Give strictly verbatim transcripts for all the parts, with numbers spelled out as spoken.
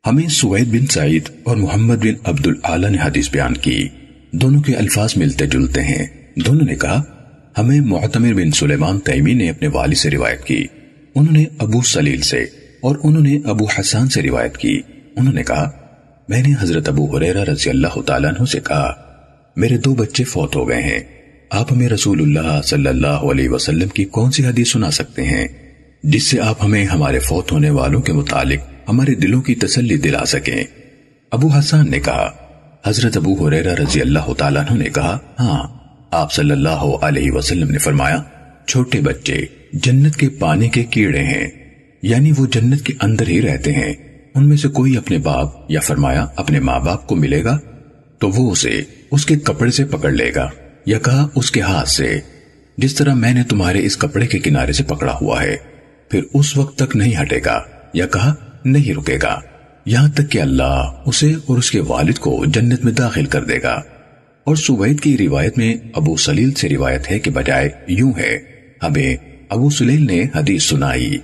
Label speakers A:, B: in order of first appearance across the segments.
A: ہمیں سوید بن سعید اور محمد بن عبد العالی نے حدیث بیان کی، دونوں کے الفاظ ملتے جلتے ہیں۔ دونوں نے کہا ہمیں معتمر بن سلیمان تیمی نے اپنے والد سے روایت کی، انہوں نے ابو سلیل سے اور انہوں نے ابو حسان سے روایت کی، انہوں نے کہا میں نے حضرت ابو ہریرہ رضی اللہ تعالیٰ عنہ سے کہا میرے دو بچے فوت ہو گئے ہیں، آپ ہمیں رسول اللہ صلی اللہ علیہ وسلم کی کون سی حدیث سنا سکتے ہیں جس سے آپ ہمیں ہمارے فوت ہونے والوں کے متعلق ہمارے دلوں کی تسلی دلا سکیں؟ ابو حسان نے کہا حضرت ابو ہریرہ رضی اللہ تعالیٰ عنہ نے کہا ہاں، آپ صلی اللہ علیہ وسلم نے فرمایا چھوٹے بچے جنت کے پانی کے کیڑے ہیں، یعنی وہ جنت کے اندر ہی رہتے ہیں، ان میں سے کوئی اپنے باپ یا فرمایا اپنے ماں باپ کو ملے گا تو وہ اسے اس کے کپڑے سے پکڑ لے گا، یا کہا اس کے ہاتھ سے، جس طرح میں نے تمہارے اس کپڑے کے کنارے سے پکڑا ہوا ہے، پھر اس وقت تک نہیں ہٹے گا، یا کہا نہیں رکے گا یہاں تک کہ اللہ اسے اور اس کے والد کو جنت میں داخل کر دے گا۔ اور سوید کی روایت میں ابو سلیل سے روایت ہے کہ بجائے یوں ہے ہمیں ابو سلیل نے حدیث سنائی۔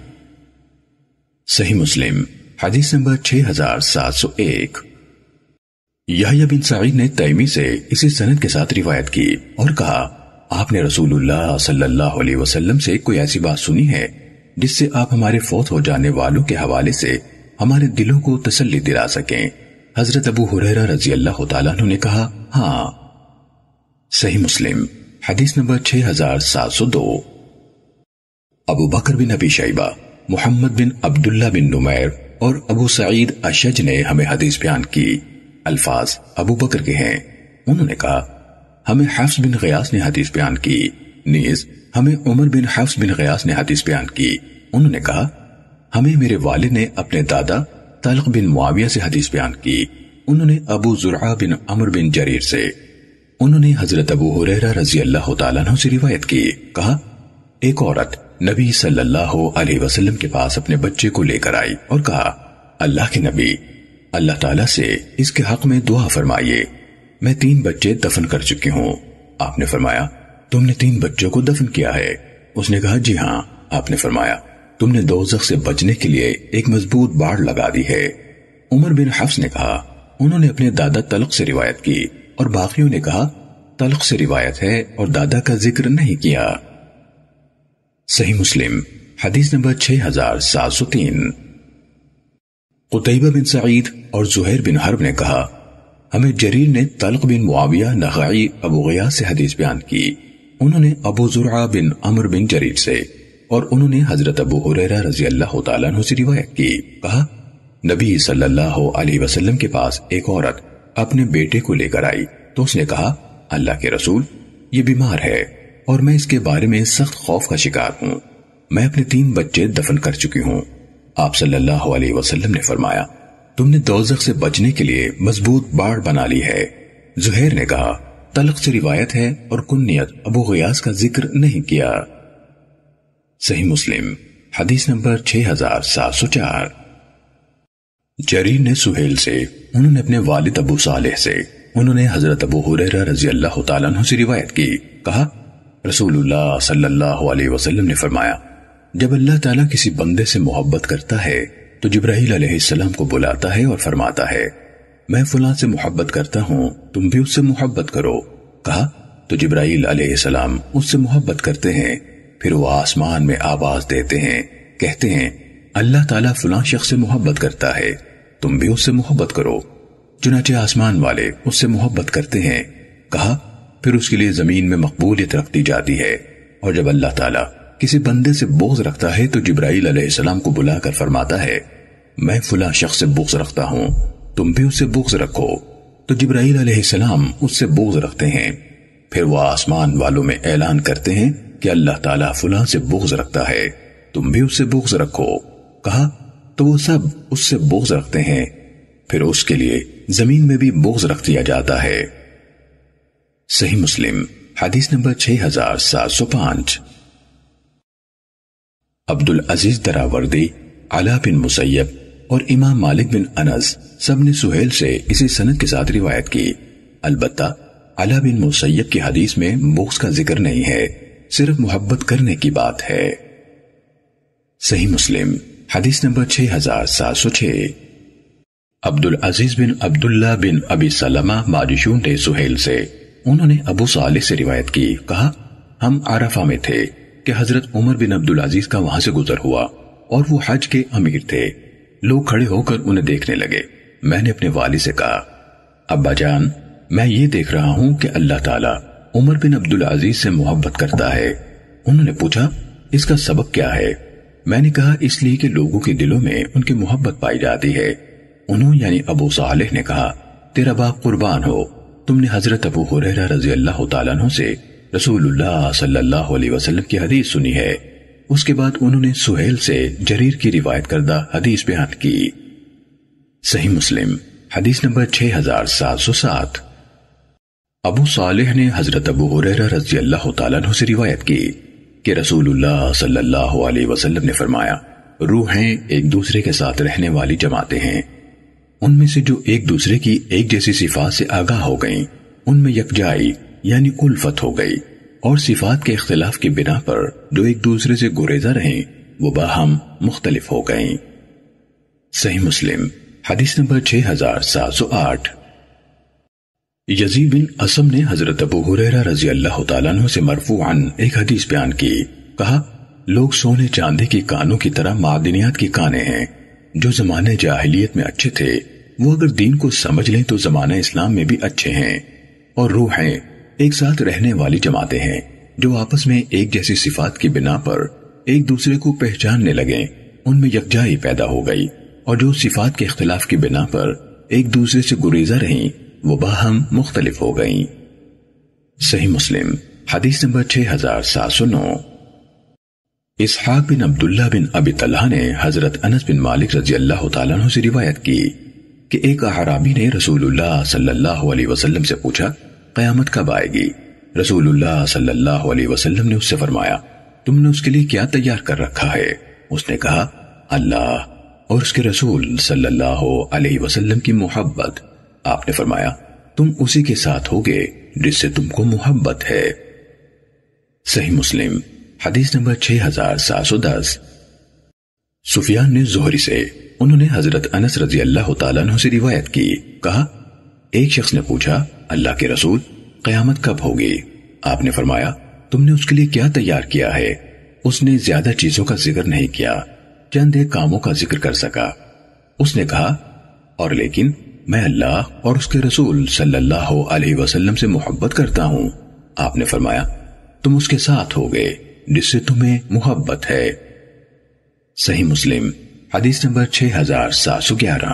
A: صحیح مسلم حدیث نمبر چھ ہزار سات سو ایک۔ یحییٰ بن سعید نے تیمی سے اسی سند کے ساتھ روایت کی اور کہا آپ نے رسول اللہ صلی اللہ علیہ وسلم سے کوئی ایسی بات سنی ہے جس سے آپ ہمارے فوت ہو جانے والوں کے حوالے سے ہمارے دلوں کو تسلی دلا سکیں؟ حضرت ابو ہریرہ رضی اللہ تعالیٰ عنہ نے کہا ہاں۔ صحیح مسلم حدیث نمبر چھ ہزار سات سو دو۔ ابو بکر بن ابی شیبہ، محمد بن عبداللہ بن نمیر اور ابو سعید اشج نے ہمیں حدیث بیان کی، الفاظ ابو بکر کے ہیں۔ انہوں نے کہا ہمیں حفص بن غیاث نے حدیث بیان کی، نیز ہمیں عمر بن حفص بن غیاث نے حدیث بیان کی، انہوں نے کہا ہمیں میرے والد نے اپنے دادا طلق بن معاویہ سے حدیث بیان کی، انہوں نے ابو زرعہ بن عمر بن جریر سے، انہوں نے حضرت ابو ہریرہ رضی اللہ تعالیٰ عنہ سے روایت کی، کہا ایک عورت نبی صلی اللہ علیہ وسلم کے پاس اپنے بچے کو لے کر آئی اور کہا اللہ کے نبی، اللہ تعالیٰ سے اس کے حق میں دعا فرمائیے، میں تین بچے دفن کر چکی ہوں۔ آپ نے فرمایا تم نے تین بچوں کو دفن کیا ہے؟ اس نے کہا جی ہاں۔ آپ نے فرمایا تم نے دوزخ سے بچنے کے لیے ایک مضبوط باڑ لگا دی ہے۔ عمر بن حفص نے کہا انہوں نے اپنے دادا طلق سے روایت کی اور باقیوں نے کہا طلق سے روایت ہے اور دادا کا ذکر نہیں کیا۔ صحیح مسلم حدیث نمبر چھ ہزار سات سو تین۔ قتیبہ بن سعید اور زہیر بن حرب نے کہا ہمیں جریر نے طلق بن معاویہ نخعی ابو غیاث سے حدیث بیان کی، انہوں نے ابو زرعہ بن عمر بن جریر سے اور انہوں نے حضرت ابو ہریرہ رضی اللہ تعالیٰ عنہ سے روایت کی، کہا نبی صلی اللہ علیہ وسلم کے پاس ایک عورت اپنے بیٹے کو لے کر آئی تو اس نے کہا اللہ کے رسول یہ بیمار ہے اور میں اس کے بارے میں سخت خوف کا شکار ہوں، میں اپنے تین بچے دفن کر چکی ہوں۔ آپ صلی اللہ علیہ وسلم نے فرمایا تم نے دوزخ سے بچنے کے لیے مضبوط باڑ بنا لی ہے۔ زہیر نے کہا طلق سے روایت ہے اور کنیت ابو غیاث کا ذکر نہیں کیا۔ صحیح مسلم حدیث نمبر چھ ہزار سات سو چار۔ جریر نے سہیل سے، انہوں نے اپنے والد ابو صالح سے، انہوں نے حضرت ابو ہریرہ رضی اللہ تعالیٰ عنہ سے روایت کی، کہا رسول اللہ صلی اللہ علیہ وسلم نے فرمایا جب اللہ تعالیٰ کسی بندے سے محبت کرتا ہے تو جبرائیل علیہ السلام کو بلاتا ہے اور فرماتا ہے میں فلاں سے محبت کرتا ہوں تم بھی اس سے محبت کرو، کہا تو جبرائیل علیہ السلام اس سے محبت کرتے ہیں، پھر وہ آسمان میں آواز دیتے ہیں، کہتے ہیں اللہ تعالیٰ فلاں شخص سے محبت کرتا ہے تم بھی اس سے محبت کرو، چنانچہ آسمان والے اس سے محبت کرتے ہیں، کہا پھر اس کے لیے زمین میں مقبولیت رکھ دی جاتی ہے، اور جب اللہ تعالیٰ کسی بندے سے بغض رکھتا ہے تو جبرائیل علیہ السلام کو بلا کر فرماتا ہے میں فلاں شخص سے بغض رکھتا ہوں تم بھی اس سے بغض رکھو، تو جبرائیل علیہ السلام اس سے بغض رکھتے ہیں، پھر وہ آسمان والوں میں اعلان کرتے ہیں کہ اللہ تعالیٰ فلاں سے بغض رکھتا ہے تم بھی اس سے بغض رکھو، کہا تو وہ سب اس سے بغض رکھتے ہیں، پھر اس کے لیے زمین میں بھی بغض رکھ دیا جاتا ہے۔ صحیح مسلم حدیث نمبر چھ ہزار سات سو پانچ۔ عبد العزیز دراوردی، علا بن مسیب اور امام مالک بن انس سب نے سہیل سے اسی سند کے ساتھ روایت کی، البتہ علا بن مسیب کی حدیث میں بغض کا ذکر نہیں ہے، صرف محبت کرنے کی بات ہے۔ صحیح مسلم حدیث نمبر چھ ہزار سات سو چھ۔ عبدالعزیز بن عبداللہ بن ابی سلمہ ماجشون نے سہیل سے، انہوں نے ابو صالح سے روایت کی، کہا ہم عرفہ میں تھے کہ حضرت عمر بن عبدالعزیز کا وہاں سے گزر ہوا اور وہ حج کے امیر تھے۔ لوگ کھڑے ہو کر انہیں دیکھنے لگے۔ میں نے اپنے والد سے کہا ابا جان، میں یہ دیکھ رہا ہوں کہ اللہ تعالیٰ عمر بن عبدالعزیز سے محبت کرتا ہے۔ انہوں نے پوچھا اس کا سبب کیا ہے؟ میں نے کہا اس لیے کہ لوگوں کے دلوں میں ان کی محبت پائی جاتی ہے۔ انہوں یعنی ابو صالح نے کہا تیرا باپ قربان ہو، تم نے حضرت ابو ہریرہ رضی اللہ تعالیٰ عنہ سے رسول اللہ صلی اللہ علیہ وسلم کی حدیث سنی ہے۔ اس کے بعد انہوں نے سہیل سے جریر کی روایت کردہ حدیث بیان کی۔ صحیح مسلم حدیث نمبر چھ ہزار سات سو سات۔ ابو صالح نے حضرت ابو ہریرہ رضی اللہ تعالیٰ عنہ سے روایت کی کہ رسول اللہ صلی اللہ علیہ وسلم نے فرمایا روحیں ایک دوسرے کے ساتھ رہنے والی جماعتیں ہیں، ان میں سے جو ایک دوسرے کی ایک جیسی صفات سے آگاہ ہو گئیں ان میں یکجائی یعنی الفت ہو گئی، اور صفات کے اختلاف کی بنا پر جو ایک دوسرے سے گریزہ رہیں وہ باہم مختلف ہو گئیں۔ صحیح مسلم حدیث نمبر چھ ہزار سات سو آٹھ۔ یزید بن اسم نے حضرت ابو ہریرہ رضی اللہ تعالیٰ عنہ سے مرفوعاً ایک حدیث بیان کی، کہا لوگ سونے چاندی کی کانوں کی طرح معدنیات کی کانے ہیں، جو زمانے جاہلیت میں اچھے تھے وہ اگر دین کو سمجھ لیں تو زمانہ اسلام میں بھی اچھے ہیں، اور روحیں ایک ساتھ رہنے والی جماعتیں ہیں جو آپس میں ایک جیسی صفات کی بنا پر ایک دوسرے کو پہچاننے لگیں، ان میں یکجائی پیدا ہو گئی، اور جو صفات کے اختلاف کی بنا پر ایک دوسرے سے گریزہ رہیں وہ باہم مختلف ہو گئیں۔ صحیح مسلم حدیث نمبر چھ ہزار سات سو نو۔ اسحاق بن عبداللہ بن ابی طلحہ نے حضرت انس بن مالک رضی اللہ تعالیٰ عنہ سے روایت کی کہ ایک اعرابی نے رسول اللہ صلی اللہ علیہ وسلم سے پوچھا قیامت کب آئے گی؟ رسول اللہ صلی اللہ علیہ وسلم نے اس سے فرمایا تم نے اس کے لیے کیا تیار کر رکھا ہے؟ اس نے کہا اللہ اور اس کے رسول صلی اللہ علیہ وسلم کی محبت۔ آپ نے فرمایا تم اسی کے ساتھ ہوگے جس سے تم کو محبت ہے۔ صحیح مسلم حدیث نمبر چھ ہزار سات سو دس۔ سفیان نے زہری سے، انہوں نے حضرت انس رضی اللہ تعالیٰ عنہ سے روایت کی، کہا ایک شخص نے پوچھا اللہ کے رسول قیامت کب ہوگی؟ آپ نے فرمایا تم نے اس کے لیے کیا تیار کیا ہے؟ اس نے زیادہ چیزوں کا ذکر نہیں کیا، چند ایک کاموں کا ذکر کر سکا۔ اس نے کہا اور لیکن میں اللہ اور اس کے رسول صلی اللہ علیہ وسلم سے محبت کرتا ہوں۔ آپ نے فرمایا تم اس کے ساتھ ہوگے جس سے تمہیں محبت ہے۔ صحیح مسلم حدیث نمبر چھ ہزار سات سو گیارہ۔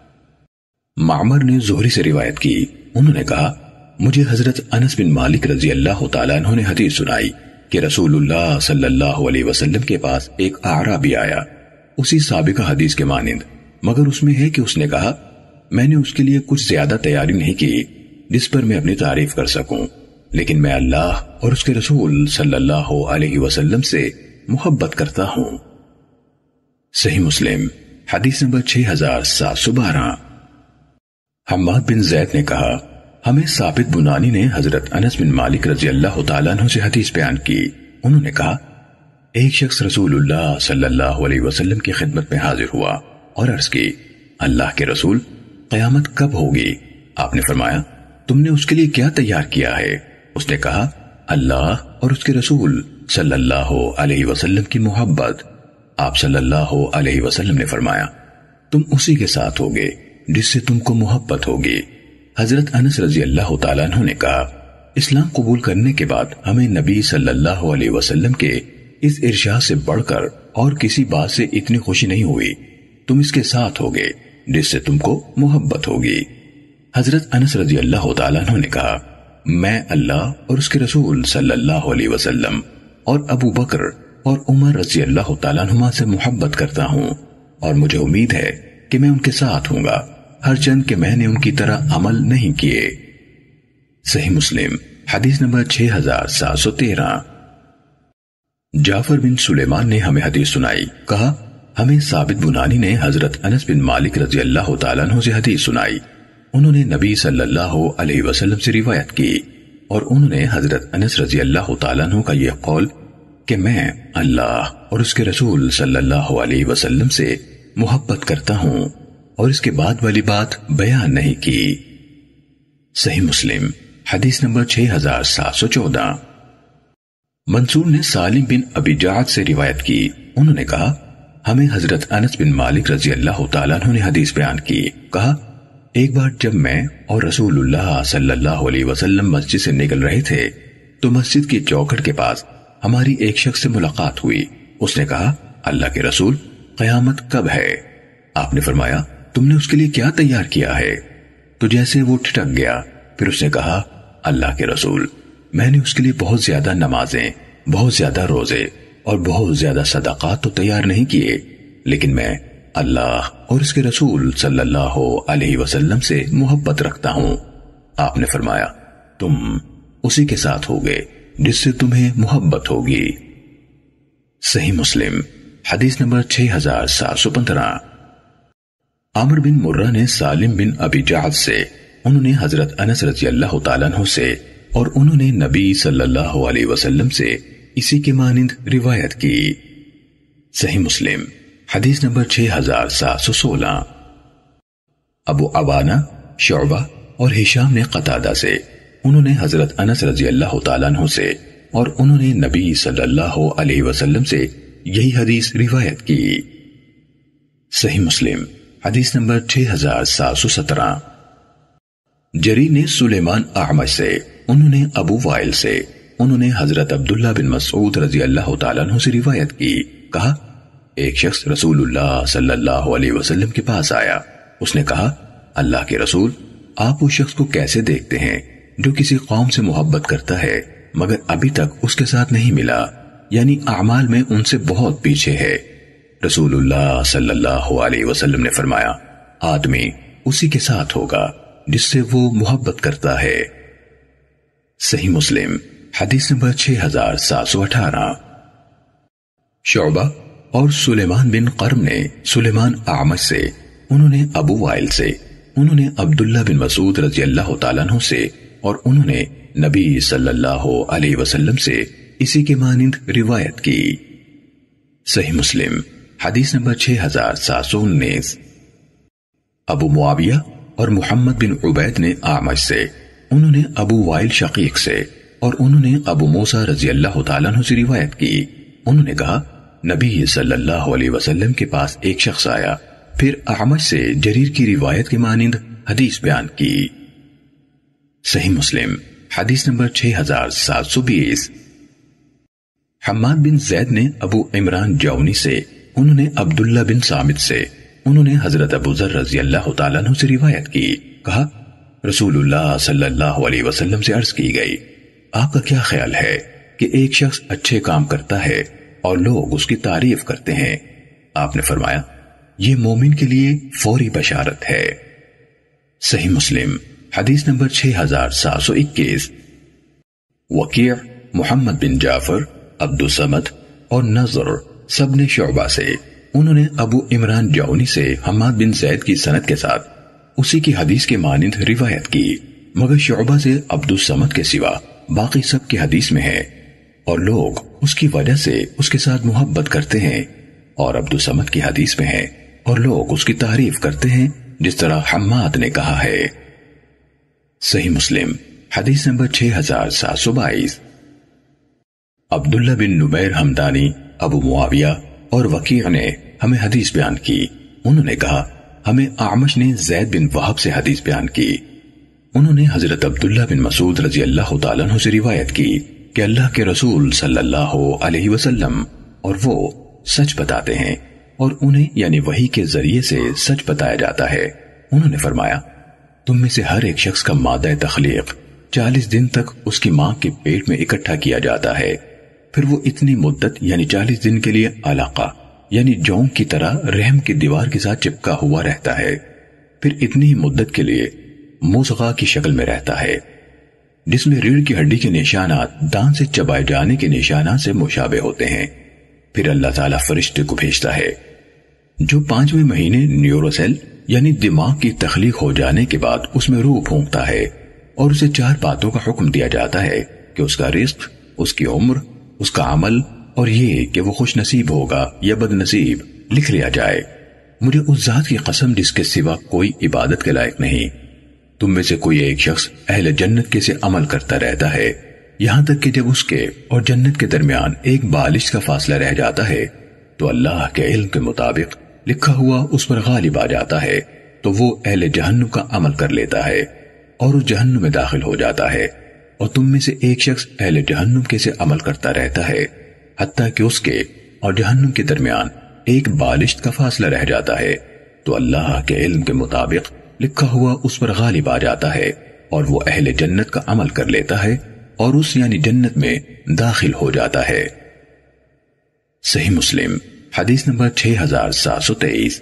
A: معمر نے زہری سے روایت کی، انہوں نے کہا مجھے حضرت انس بن مالک رضی اللہ تعالیٰ عنہ نے حدیث سنائی کہ رسول اللہ صلی اللہ علیہ وسلم کے پاس ایک اعرابی آیا، اسی سابقہ حدیث کے مانند، مگر اس میں ہے کہ اس نے کہا میں نے اس کے لیے کچھ زیادہ تیاری نہیں کی جس پر میں اپنی تعریف کر سکوں، لیکن میں اللہ اور اس کے رسول صلی اللہ علیہ وسلم سے محبت کرتا ہوں۔ صحیح مسلم حدیث نمبر چھ ہزار سات سو بارہ۔ حماد بن زید نے کہا ہمیں ثابت بنانی نے حضرت انس بن مالک رضی اللہ تعالیٰ عنہ سے حدیث بیان کی، انہوں نے کہا ایک شخص رسول اللہ صلی اللہ علیہ وسلم کی خدمت میں حاضر ہوا اور عرض کی اللہ کے رسول قیامت کب ہوگی؟ آپ نے فرمایا تم نے اس کے لیے کیا تیار کیا ہے؟ اس نے کہا اللہ اور اس کے رسول صلی اللہ علیہ وسلم کی محبت۔ آپ صلی اللہ علیہ وسلم نے فرمایا تم اسی کے ساتھ ہوگے جس سے تم کو محبت ہوگی۔ حضرت انس رضی اللہ تعالیٰ عنہ نے کہا اسلام قبول کرنے کے بعد ہمیں نبی صلی اللہ علیہ وسلم کے اس ارشاد سے بڑھ کر اور کسی بات سے اتنی خوشی نہیں ہوئی، تم اس کے ساتھ ہوگے جس سے تم کو محبت ہوگی۔ حضرت انس رضی اللہ تعالیٰ عنہ نے کہا میں اللہ اور اس کے رسول صلی اللہ علیہ وسلم اور ابو بکر اور عمر رضی اللہ تعالیٰ عنہما سے محبت کرتا ہوں، اور مجھے امید ہے کہ میں ان کے ساتھ ہوں گا، ہر چند کہ میں نے ان کی طرح عمل نہیں کیے۔ صحیح مسلم حدیث نمبر چھ ہزار سات سو تیرہ۔ جعفر بن سلیمان نے ہمیں حدیث سنائی، کہا ہمیں ثابت بنانی نے حضرت انس بن مالک رضی اللہ تعالیٰ عنہ سے حدیث سنائی، انہوں نے نبی صلی اللہ علیہ وسلم سے روایت کی، اور انہوں نے حضرت انس رضی اللہ تعالیٰ عنہ کا یہ قول کہ میں اللہ اور اس کے رسول صلی اللہ علیہ وسلم سے محبت کرتا ہوں، اور اس کے بعد والی بات بیان نہیں کی۔ صحیح مسلم حدیث نمبر چھ ہزار سات سو چودہ۔ منصور نے سالم بن ابی جعد سے روایت کی، انہوں نے کہا ہمیں حضرت انس بن مالک رضی اللہ تعالیٰ عنہ نے حدیث بیان کی، کہا ایک بار جب میں اور رسول اللہ صلی اللہ علیہ وسلم مسجد سے نکل رہے تھے تو مسجد کی چوکھٹ کے پاس ہماری ایک شخص سے ملاقات ہوئی۔ اس نے کہا اللہ کے رسول قیامت کب ہے؟ آپ نے فرمایا تم نے اس کے لیے کیا تیار کیا ہے؟ تو جیسے وہ ٹھٹک گیا، پھر اس نے کہا اللہ کے رسول میں نے اس کے لیے بہت زیادہ نمازیں، بہت زیادہ روزے اور بہت زیادہ صدقات تو تیار نہیں کیے، لیکن میں اللہ اور اس کے رسول صلی اللہ علیہ وسلم سے محبت رکھتا ہوں۔ آپ نے فرمایا تم اسی کے ساتھ ہوگے جس سے تمہیں محبت ہوگی۔ صحیح مسلم حدیث نمبر چھ ہزار سات سو پندرہ۔ عامر بن مرہ نے سالم بن ابی جعد سے، انہوں نے حضرت انس رضی اللہ تعالیٰ عنہ سے اور انہوں نے نبی صلی اللہ علیہ وسلم سے اسی کے مانند روایت کی۔ صحیح مسلم حدیث نمبر چھ ہزار سات سو سولہ۔ ابو عوانہ، شعبہ اور ہشام نے قتادہ سے، انہوں نے حضرت انس رضی اللہ تعالیٰ عنہ سے اور انہوں نے نبی صلی اللہ علیہ وسلم سے یہی حدیث روایت کی۔ صحیح مسلم حدیث نمبر چھ ہزار سات سو سترہ۔ جریر نے سلیمان اعمش سے، انہوں نے ابو وائل سے، انہوں نے حضرت عبداللہ بن مسعود رضی اللہ تعالیٰ عنہ سے روایت کی، کہا ایک شخص رسول اللہ صلی اللہ علیہ وسلم کے پاس آیا، اس نے کہا اللہ کے رسول آپ اس شخص کو کیسے دیکھتے ہیں جو کسی قوم سے محبت کرتا ہے مگر ابھی تک اس کے ساتھ نہیں ملا، یعنی اعمال میں ان سے بہت پیچھے ہے۔ رسول اللہ صلی اللہ علیہ وسلم نے فرمایا آدمی اسی کے ساتھ ہوگا جس سے وہ محبت کرتا ہے۔ صحیح مسلم حدیث نمبر چھ ہزار سات سو اٹھارہ۔ شعبہ اور سلیمان بن قرم نے سلیمان اعمش سے، انہوں نے ابو وائل سے، انہوں نے عبداللہ بن مسعود رضی اللہ تعالیٰ عنہ سے اور انہوں نے نبی صلی اللہ علیہ وسلم سے اسی کے مانند روایت کی۔ صحیح مسلم حدیث نمبر چھ ہزار سات سو انیس۔ ابو معاویہ اور محمد بن عبید نے اعمش سے، انہوں نے ابو وائل شقیق سے اور انہوں نے ابو موسیٰ رضی اللہ تعالیٰ عنہ سے روایت کی، انہوں نے کہا نبی صلی اللہ علیہ وسلم کے پاس ایک شخص آیا، پھر اعمش سے جریر کی روایت کے مانند حدیث بیان کی۔ صحیح مسلم حدیث نمبر چھ ہزار سات سو بیس۔ حماد بن زید نے ابو عمران جونی سے، انہوں نے عبداللہ بن سامت سے، انہوں نے حضرت ابو ذر رضی اللہ تعالیٰ عنہ سے روایت کی، کہا رسول اللہ صلی اللہ علیہ وسلم سے عرض کی گئی آپ کا کیا خیال ہے کہ ایک شخص اچھے کام کرتا ہے اور لوگ اس کی تعریف کرتے ہیں؟ آپ نے فرمایا یہ مومن کے لیے فوری بشارت ہے۔ صحیح مسلم حدیث نمبر چھ ہزار سات سو اکیس۔ وکیع، محمد بن جعفر، عبد الصمد اور نظر سب نے شعبہ سے، انہوں نے ابو عمران جونی سے حماد بن زید کی سند کے ساتھ اسی کی حدیث کے مانند روایت کی، مگر شعبہ سے عبد الصمد کے سوا باقی سب کی حدیث میں ہے اور لوگ اس کی وجہ سے اس کے ساتھ محبت کرتے ہیں، اور عبد الصمد کی حدیث میں ہے اور لوگ اس کی تعریف کرتے ہیں جس طرح حماد نے کہا ہے۔ صحیح مسلم حدیث نمبر چھ ہزار سات سو بائیس۔ عبداللہ بن نمیر حمدانی، ابو معاویہ اور وکیع نے ہمیں حدیث بیان کی، انہوں نے کہا ہمیں اعمش نے زید بن وہب سے حدیث بیان کی، انہوں نے حضرت عبداللہ بن مسعود رضی اللہ تعالیٰ عنہ سے روایت کی کہ اللہ کے رسول صلی اللہ علیہ وسلم اور وہ سچ بتاتے ہیں اور انہیں یعنی وحی کے ذریعے سے سچ بتایا جاتا ہے۔ انہوں نے فرمایا تم میں سے ہر ایک شخص کا مادہ تخلیق چالیس دن تک اس کی ماں کے پیٹ میں اکٹھا کیا جاتا ہے، پھر وہ اتنی مدت یعنی چالیس دن کے لیے علاقہ یعنی جون کی طرح رحم کی دیوار کے ساتھ چپکا ہوا رہتا ہے، پھر اتنی ہی مدت کے لیے مضغہ کی شکل میں رہتا ہے جس میں ریڑھ کی ہڈی کے نشانات دان سے چبائے جانے کے نشانات سے مشابہ ہوتے ہیں، پھر اللہ تعالیٰ فرشتے کو بھیجتا ہے جو پانچویں مہینے نیوروسیل یعنی دماغ کی تخلیق ہو جانے کے بعد اس میں روح پھونکتا ہے اور اسے چار باتوں کا حکم دیا جاتا ہے کہ اس کا رزق، اس کی عمر، اس کا عمل اور یہ کہ وہ خوش نصیب ہوگا یا بد نصیب لکھ لیا جائے۔ مجھے اس ذات کی قسم جس کے سوا کوئی عبادت کے لائق نہیں، تم میں سے کوئی ایک شخص اہل جنت کے سے عمل کرتا رہتا ہے یہاں تک کہ جب اس کے اور جنت کے درمیان ایک بالش کا فاصلہ رہ جاتا ہے تو اللہ کے علم کے مطابق لکھا ہوا اس پر غالب آ جاتا ہے تو وہ اہل جہنم کا عمل کر لیتا ہے اور اس جہنم میں داخل ہو جاتا ہے، اور تم میں سے ایک شخص اہل جہنم کے سے عمل کرتا رہتا ہے حتیٰ کہ اس کے اور جہنم کے درمیان ایک بالشت کا فاصلہ رہ جاتا ہے تو اللہ کے علم کے مطابق لکھا ہوا اس پر غالب آ جاتا ہے اور وہ اہل جنت کا عمل کر لیتا ہے اور اس یعنی جنت میں داخل ہو جاتا ہے۔ صحیح مسلم حدیث نمبر چھ ہزار سات سو تیئیس۔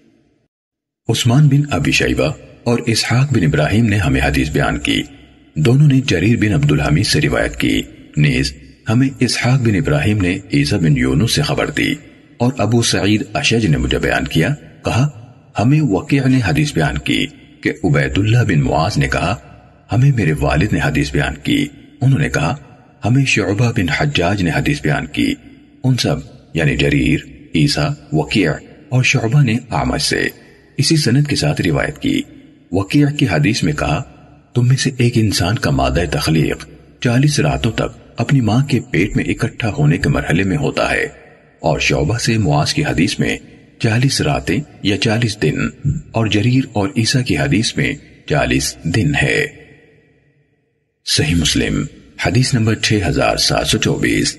A: عثمان بن ابی شیبہ اور اسحاق بن ابراہیم نے ہمیں حدیث بیان کی، دونوں نے جریر بن عبد الحمید سے روایت کی، نیز ہمیں اسحاق بن ابراہیم نے عیسیٰ بن یونس سے خبر دی، اور ابو سعید اشج نے مجھے بیان کیا، کہا ہمیں وکیع نے حدیث بیان کی کہ عبید اللہ بن معاذ نے کہا ہمیں میرے والد نے حدیث بیان کی، انہوں نے کہا ہمیں شعبہ بن حجاج نے حدیث بیان کی، ان سب یعنی جریر، عیسیٰ، وکیع اور شعبہ نے اعمش سے اسی سند کے ساتھ روایت کی۔ وکیع کی حدیث میں کہا تم میں سے ایک انسان کا مادہ تخلیق چالیس راتوں تک اپنی ماں کے پیٹ میں اکٹھا ہونے کے مرحلے میں ہوتا ہے، اور شعبہ سے معاذ کی حدیث میں چالیس راتیں یا چالیس دن، اور جریر اور عیسیٰ کی حدیث میں چالیس دن ہے۔ صحیح مسلم حدیث نمبر چھ ہزار سات سو چوبیس۔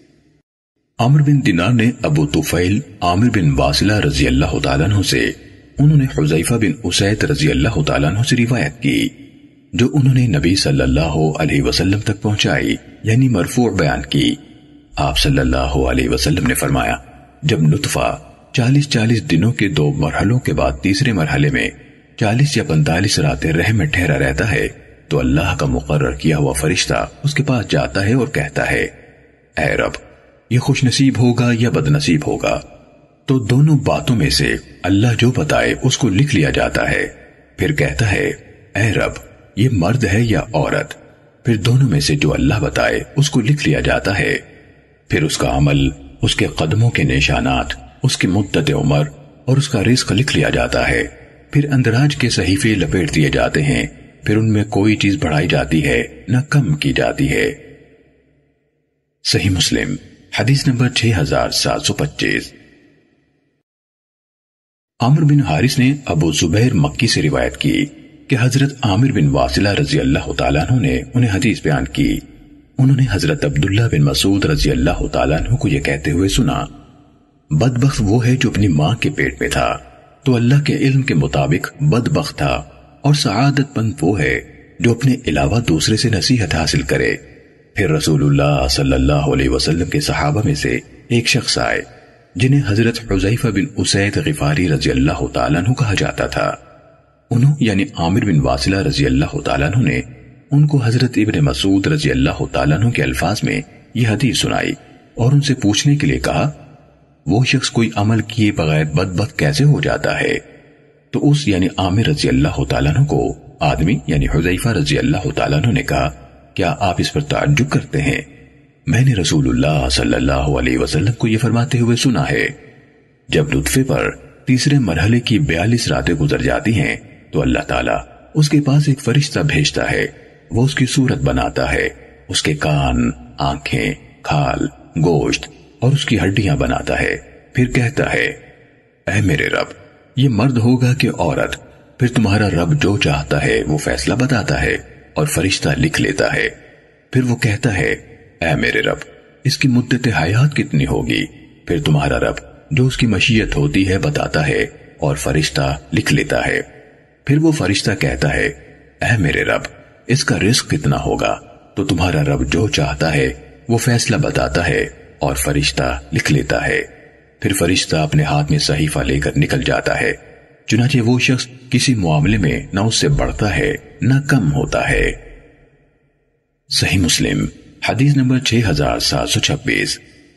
A: عمر بن دینار نے ابو طفیل عامر بن واصلہ رضی اللہ تعالیٰ عنہ سے، انہوں نے حذیفہ بن اسید رضی اللہ تعالیٰ عنہ سے روایت کی جو انہوں نے نبی صلی اللہ علیہ وسلم تک پہنچائی، یعنی مرفوع بیان کی۔ آپ صلی اللہ علیہ وسلم نے فرمایا جب نطفہ چالیس چالیس دنوں کے دو مرحلوں کے بعد تیسرے مرحلے میں چالیس یا پینتالیس راتیں رحم میں ٹھہرا رہتا ہے تو اللہ کا مقرر کیا ہوا فرشتہ اس کے پاس جاتا ہے اور کہتا ہے اے رب یہ خوش نصیب ہوگا یا بد نصیب ہوگا، تو دونوں باتوں میں سے اللہ جو بتائے اس کو لکھ لیا جاتا ہے، پھر کہتا ہے اے رب یہ مرد ہے یا عورت، پھر دونوں میں سے جو اللہ بتائے اس کو لکھ لیا جاتا ہے، پھر اس کا عمل، اس کے قدموں کے نشانات، اس کی مدت عمر اور اس کا رزق لکھ لیا جاتا ہے، پھر اندراج کے صحیفے لپیٹ دیے جاتے ہیں، پھر ان میں کوئی چیز بڑھائی جاتی ہے نہ کم کی جاتی ہے۔ صحیح مسلم حدیث نمبر چھ ہزار سات سو پچیس۔ عامر بن حارث نے ابو زبیر مکی سے روایت کی کہ حضرت عامر بن واصلہ رضی اللہ تعالیٰ عنہ نے انہیں حدیث بیان کی، انہوں نے حضرت عبداللہ بن مسعود رضی اللہ تعالیٰ عنہ کو یہ کہتے ہوئے سنا بدبخت وہ ہے جو اپنی ماں کے پیٹ میں تھا تو اللہ کے علم کے مطابق بدبخت تھا، اور سعادت مند وہ ہے جو اپنے علاوہ دوسرے سے نصیحت حاصل کرے۔ پھر رسول اللہ صلی اللہ علیہ وسلم کے صحابہ میں سے ایک شخص آئے جنہیں حضرت حذیفہ بن اسید غفاری رضی اللہ تعالیٰ عنہ کہا جاتا تھا، انہوں یعنی عامر بن واصلہ رضی اللہ تعالیٰ عنہ نے ان کو حضرت ابن مسعود رضی اللہ تعالیٰ عنہ کے الفاظ میں یہ حدیث سنائی اور ان سے پوچھنے کے لیے کہا وہ شخص کوئی عمل کیے بغیر بدبخت کیسے ہو جاتا ہے؟ تو اس یعنی عامر رضی اللہ تعالیٰ عنہ کو آدمی یعنی حذیفہ رضی اللہ تعالیٰ عنہ نے کہا کیا آپ اس پر تعجب کرتے ہیں؟ میں نے رسول اللہ صلی اللہ علیہ وسلم کو یہ فرماتے ہوئے سنا ہے جب نطفے پر تیسرے مرحلے کی بیالیس راتیں گزر جاتی ہیں تو اللہ تعالیٰ اس کے پاس ایک فرشتہ بھیجتا ہے، وہ اس کی صورت بناتا ہے، اس کے کان، آنکھیں، کھال، گوشت اور اس کی ہڈیاں بناتا ہے، پھر کہتا ہے اے میرے رب یہ مرد ہوگا کہ عورت؟ پھر تمہارا رب جو چاہتا ہے وہ فیصلہ بتاتا ہے اور فرشتہ لکھ لیتا ہے، پھر وہ کہتا ہے اے میرے رب اس کی مدت حیات کتنی ہوگی؟ پھر تمہارا رب جو اس کی مشیت ہوتی ہے بتاتا ہے اور فرشتہ لکھ لیتا ہے، پھر وہ فرشتہ کہتا ہے اے میرے رب اس کا رزق کتنا ہوگا؟ تو تمہارا رب جو چاہتا ہے وہ فیصلہ بتاتا ہے اور فرشتہ لکھ لیتا ہے، پھر فرشتہ اپنے ہاتھ میں صحیفہ لے کر نکل جاتا ہے، چنانچہ وہ شخص کسی معاملے میں نہ اس سے بڑھتا ہے نہ کم ہوتا ہے۔ صحیح مسلم حدیث نمبر چھ ہزار سات سو چھبیس۔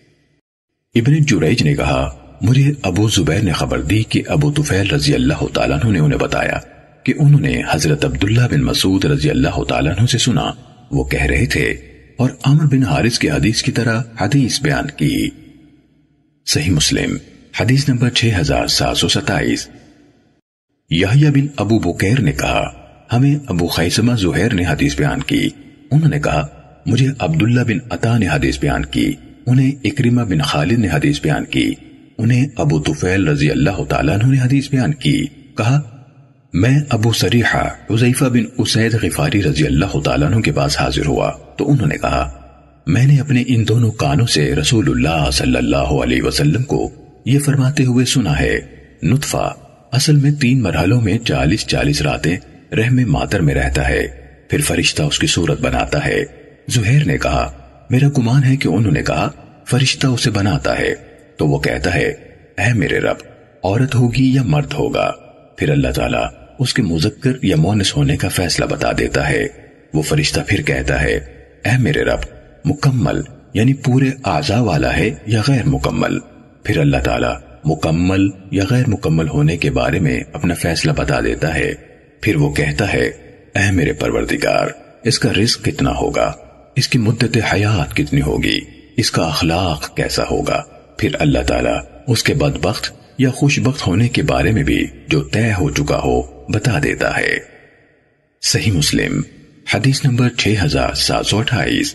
A: ابن جریج نے کہا مجھے ابو زبیر نے خبر دی کہ ابو طفیل رضی اللہ تعالیٰ عنہ نے انہیں بتایا کہ انہوں نے حضرت عبداللہ بن مسعود رضی اللہ تعالیٰ عنہ سے سنا، وہ کہہ رہے تھے اور عامر بن حارث کی حدیث کی طرح حدیث بیان کی۔ صحیح مسلم حدیث نمبر چھ ہزار سات سو ستائیس۔ یحییٰ بن ابو بکیر نے کہا ہمیں ابو خیثمہ زہیر نے حدیث بیان کی، انہوں نے کہا مجھے عبداللہ بن عطا نے حدیث بیان کی، انہیں اکرمہ بن خالد نے حدیث بیان کی، انہیں ابو طفیل رضی اللہ تعالیٰ عنہ نے حدیث بیان کی، کہا میں ابو سریحہ حذیفہ بن اسید غفاری رضی اللہ تعالیٰ عنہ کے پاس حاضر ہوا تو انہوں نے کہا میں نے اپنے ان دونوں کانوں سے رسول اللہ صلی اللہ علیہ وسلم کو یہ فرماتے ہوئے سنا ہے، نطفہ اصل میں تین مرحلوں میں چالیس چالیس راتیں رحم مادر میں رہتا ہے، پھر فرشتہ اس کی صورت بناتا ہے۔ زہیر نے کہا میرا گمان ہے کہ انہوں نے کہا فرشتہ اسے بناتا ہے، تو وہ کہتا ہے اے میرے رب عورت ہوگی یا مرد ہوگا، پھر اللہ تعالیٰ اس کے مذکر یا مؤنث ہونے کا فیصلہ بتا دیتا ہے، وہ فرشتہ پھر کہتا ہے اے میرے رب مکمل یعنی پورے اعضاء والا ہے یا غیر مکمل، پھر اللہ تعالیٰ مکمل یا غیر مکمل ہونے کے بارے میں اپنا فیصلہ بتا دیتا ہے، پھر وہ کہتا ہے اے میرے پروردگار اس کا رزق کتنا ہوگا، اس کی مدت حیات کتنی ہوگی، اس کا اخلاق کیسا ہوگا، پھر اللہ تعالیٰ اس کے بدبخت یا خوش بخت ہونے کے بارے میں بھی جو طے ہو چکا ہو بتا دیتا ہے۔ صحیح مسلم حدیث نمبر چھ ہزار سات سو اٹھائیس۔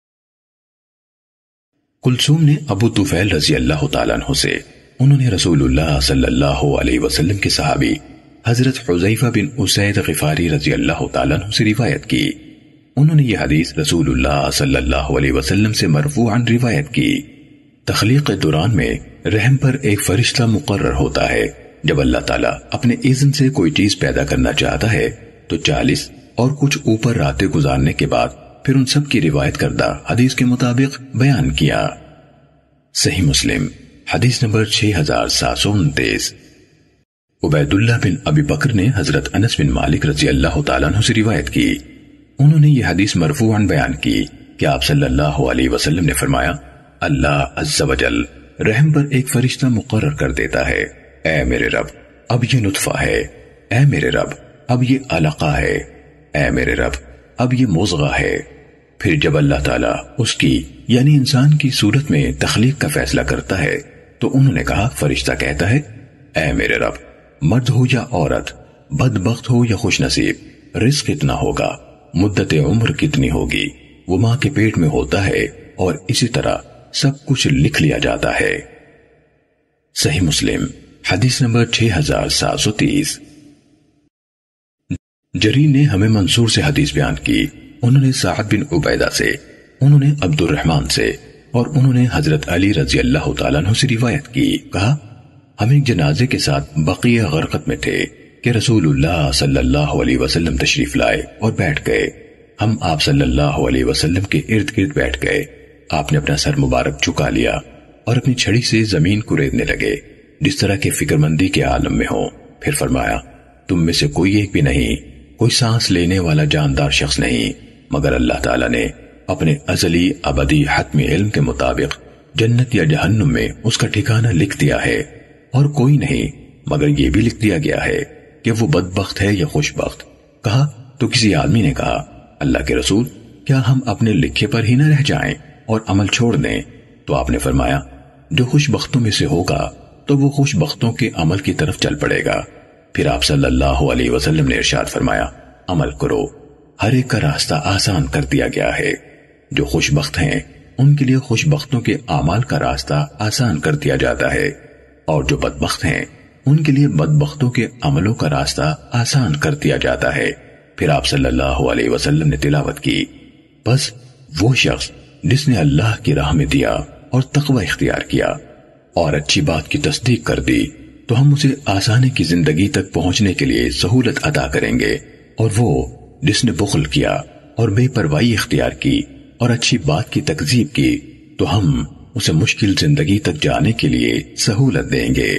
A: کلثوم نے ابو طفیل رضی اللہ تعالیٰ عنہ سے انہوں نے رسول اللہ صلی اللہ علیہ وسلم کے صحابی حضرت حذیفہ بن اسید غفاری رضی اللہ تعالیٰ عنہ سے روایت کی، انہوں نے یہ حدیث رسول اللہ صلی اللہ علیہ وسلم سے مرفوعاً روایت کی۔ تخلیق دوران میں رحم پر ایک فرشتہ مقرر ہوتا ہے، جب اللہ تعالیٰ اپنے اذن سے کوئی چیز پیدا کرنا چاہتا ہے تو چالیس اور کچھ اوپر راتیں گزارنے کے بعد پھر ان سب کی روایت کردہ حدیث کے مطابق بیان کیا۔ صحیح مسلم حدیث نمبر چھ ہزار سات سو انتیس۔ عبید اللہ بن ابی بکر نے حضرت انس بن مالک رضی اللہ تعالیٰ عنہ سے روایت کی، انہوں نے یہ حدیث مرفوعاً بیان کی کہ آپ صلی اللہ علیہ وسلم نے فرمایا اللہ عز و جل رحم پر ایک فرشتہ مقرر کر دیتا ہے، اے میرے رب اب یہ نطفہ ہے، اے میرے رب اب یہ علقہ ہے، اے میرے رب اب یہ مضغہ ہے، پھر جب اللہ تعالیٰ اس کی یعنی انسان کی صورت میں تخلیق کا فیصلہ کرتا ہے تو انہوں نے کہا فرشتہ کہتا ہے اے میرے رب مرد ہو یا عورت، بدبخت ہو یا خوش نصیب، رزق کتنا ہوگا، مدت عمر کتنی ہوگی، وہ ماں کے پیٹ میں ہوتا ہے اور اسی طرح سب کچھ لکھ لیا جاتا ہے۔ صحیح مسلم حدیث نمبر چھ ہزار سات سو تیس۔ جری نے ہمیں منصور سے حدیث بیان کی، انہوں نے سعد بن عبیدہ سے، انہوں نے عبد الرحمن سے اور انہوں نے حضرت علی رضی اللہ تعالیٰ عنہ سے روایت کی، کہا ہم ایک جنازے کے ساتھ بقیہ غرقت میں تھے کہ رسول اللہ صلی اللہ علیہ وسلم تشریف لائے اور بیٹھ گئے، ہم آپ صلی اللہ علیہ وسلم کے ارد گرد بیٹھ گئے، آپ نے اپنا سر مبارک جھکا لیا اور اپنی چھڑی سے زمین کو ریتنے لگے جس طرح کے فکر مندی کے عالم میں ہو، پھر فرمایا تم میں سے کوئی ایک بھی نہیں، کوئی سانس لینے والا جاندار شخص نہیں مگر اللہ تعالیٰ نے اپنے ازلی ابدی حتمی علم کے مطابق جنت یا جہنم میں اس کا ٹھکانہ لکھ دیا ہے، اور کوئی نہیں مگر یہ بھی لکھ دیا گیا ہے کہ وہ بدبخت ہے یا خوش بخت۔ کہا تو کسی آدمی نے کہا اللہ کے رسول کیا ہم اپنے لکھے پر ہی نہ رہ جائیں اور عمل چھوڑ دیں؟ تو آپ نے فرمایا جو خوش بختوں میں سے ہوگا تو وہ خوش بختوں کے عمل کی طرف چل پڑے گا۔ پھر آپ صلی اللہ علیہ وسلم نے ارشاد فرمایا عمل کرو، ہر ایک کا راستہ آسان کر دیا گیا ہے، جو خوش بخت ہیں ان کے لیے خوش بختوں کے اعمال کا راستہ آسان کر دیا جاتا ہے، اور جو بدبخت ہیں ان کے لیے بدبختوں کے عملوں کا راستہ آسان کر دیا جاتا ہے۔ پھر آپ صلی اللہ علیہ وسلم نے تلاوت کی، بس وہ شخص جس نے اللہ کی راہ میں دیا اور تقوی اختیار کیا اور اچھی بات کی تصدیق کر دی تو ہم اسے آسانی کی زندگی تک پہنچنے کے لیے سہولت عطا کریں گے، اور وہ جس نے بخل کیا اور بے پرواہی اختیار کی اور اچھی بات کی تکذیب کی تو ہم اسے مشکل زندگی تک جانے کے لیے سہولت دیں گے۔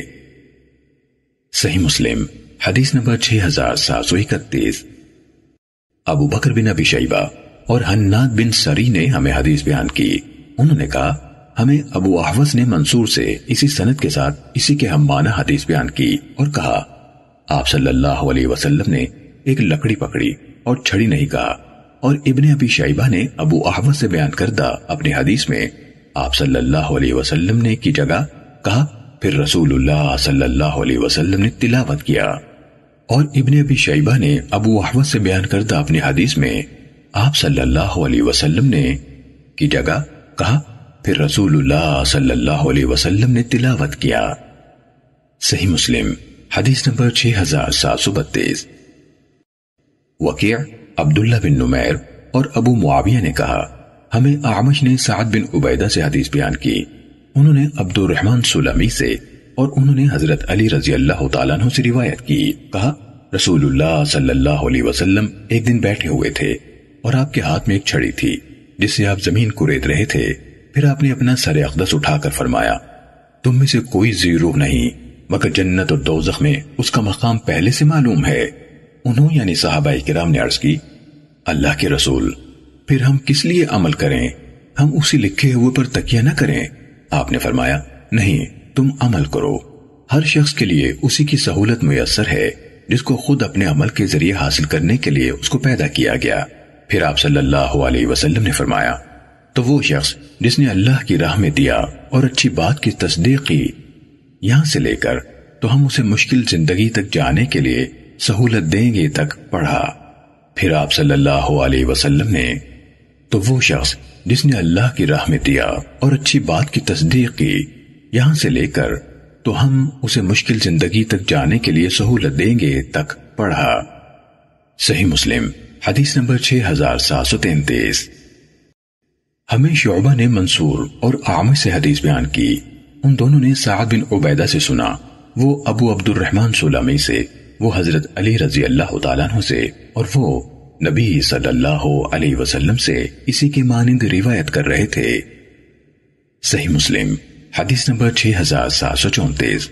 A: صحیح مسلم حدیث نمبر چھ ہزار سات سو اکتیس۔ ابو بکر بن ابی شیبہ اور حناد بن سری نے ہمیں حدیث بیان کی، انہوں نے کہا ہمیں ابو احوص نے منصور سے اسی سند کے ساتھ اسی کے ہم معنی حدیث بیان کی اور کہا آپ صلی اللہ علیہ وسلم نے ایک لکڑی پکڑی اور چھڑی نہیں کہا، اور ابن ابی شیبہ نے ابو احوص سے بیان کردہ اپنی حدیث میں آپ صلی اللہ علیہ وسلم نے کی جگہ کہا پھر رسول اللہ صلی اللہ علیہ وسلم نے تلاوت کیا۔ اور ابن ابی شیبہ نے ابو احوص سے بیان کردہ اپنی حدیث میں آپ صلی اللہ علیہ وسلم نے کی جگہ کہا پھر رسول اللہ صلی اللہ علیہ وسلم نے تلاوت کیا۔ صحیح مسلم حدیث نمبر چھ ہزار سات سو بتیس۔ وکیع عبداللہ بن نمیر اور ابو معاویہ نے کہا ہمیں اعمش نے سعد بن عبیدہ سے حدیث بیان کی، انہوں نے عبد الرحمن سلمی سے اور انہوں نے حضرت علی رضی اللہ تعالیٰ عنہ سے روایت کی، کہا رسول اللہ صلی اللہ علیہ وسلم ایک دن بیٹھے ہوئے تھے اور آپ کے ہاتھ میں ایک چھڑی تھی جس سے آپ زمین کو ریت رہے تھے، پھر آپ نے اپنا سر اقدس اٹھا کر فرمایا تم میں سے کوئی ذی روح نہیں مگر جنت اور دوزخ میں اس کا مقام پہلے سے معلوم ہے۔ انہوں یعنی صحابہ کرام نے عرض کی اللہ کے رسول پھر ہم کس لیے عمل کریں، ہم اسی لکھے ہوئے پر تکیہ نہ کریں؟ آپ نے فرمایا نہیں، تم عمل کرو، ہر شخص کے لیے اسی کی سہولت میسر ہے جس کو خود اپنے عمل کے ذریعے حاصل کرنے کے لیے اس کو پیدا کیا گیا۔ پھر آپ صلی اللہ علیہ وسلم نے فرمایا تو وہ شخص جس نے اللہ کی راہ میں دیا اور اچھی بات کی تصدیق کی، یہاں سے لے کر تو ہم اسے مشکل زندگی تک جانے کے لیے سہولت دیں گے تک پڑھا۔ پھر آپ صلی اللہ علیہ وسلم نے تو وہ شخص جس نے اللہ کی راہ میں دیا اور اچھی بات کی تصدیق کی، یہاں سے لے کر تو ہم اسے مشکل زندگی تک جانے کے لیے سہولت دیں گے تک پڑھا۔ صحیح مسلم حدیث نمبر چھ ہزار سات سو تینتیس۔ ہمیں شعبہ نے منصور اور اعمش سے حدیث بیان کی، ان دونوں نے سعد بن عبیدہ سے سنا، وہ ابو عبد الرحمن سلمی سے، وہ حضرت علی رضی اللہ تعالیٰ عنہ سے، اور وہ نبی صلی اللہ علیہ وسلم سے اسی کی مانند روایت کر رہے تھے۔ صحیح مسلم حدیث نمبر چھ ہزار سات سو چونتیس۔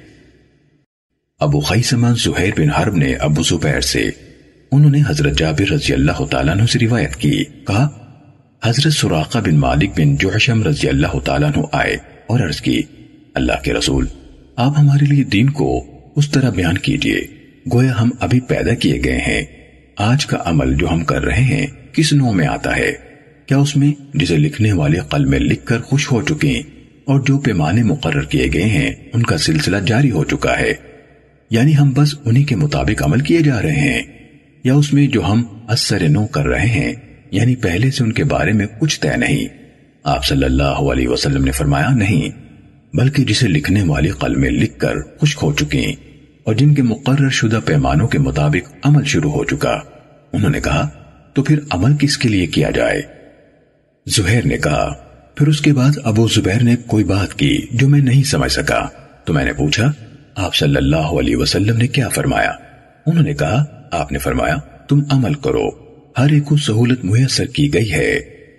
A: ابو خیثمہ زہیر بن حرب نے ابو زبیر سے، انہوں نے حضرت جابر رضی اللہ تعالیٰ عنہ سے روایت کی، کہا حضرت سراقہ بن مالک بن جعشم رضی اللہ تعالیٰ عنہ آئے اور عرض کی اللہ کے رسول آپ ہمارے لیے دین کو اس طرح بیان کیجئے گویا ہم ابھی پیدا کیے گئے ہیں، آج کا عمل جو ہم کر رہے ہیں کس نوع میں آتا ہے؟ کیا اس میں جسے لکھنے والے قلم میں لکھ کر خوش ہو چکیں اور جو پیمانے مقرر کیے گئے ہیں ان کا سلسلہ جاری ہو چکا ہے، یعنی ہم بس انہی کے مطابق عمل کیے جا رہے ہیں، یا اس میں جو ہم اثر نو کر رہے ہیں یعنی پہلے سے ان کے بارے میں کچھ طے نہیں؟ آپ صلی اللہ علیہ وسلم نے فرمایا نہیں، بلکہ جسے لکھنے والی قلم میں لکھ کر خشک ہو چکیں اور جن کے مقرر شدہ پیمانوں کے مطابق عمل شروع ہو چکا۔ انہوں نے کہا تو پھر عمل کس کے لیے کیا جائے؟ زہیر نے کہا پھر اس کے بعد ابو زبیر نے کوئی بات کی جو میں نہیں سمجھ سکا، تو میں نے پوچھا آپ صلی اللہ علیہ وسلم نے کیا فرمایا؟ انہوں نے کہا آپ نے فرمایا تم عمل کرو، ہر ایک کو سہولت میسر کی گئی ہے۔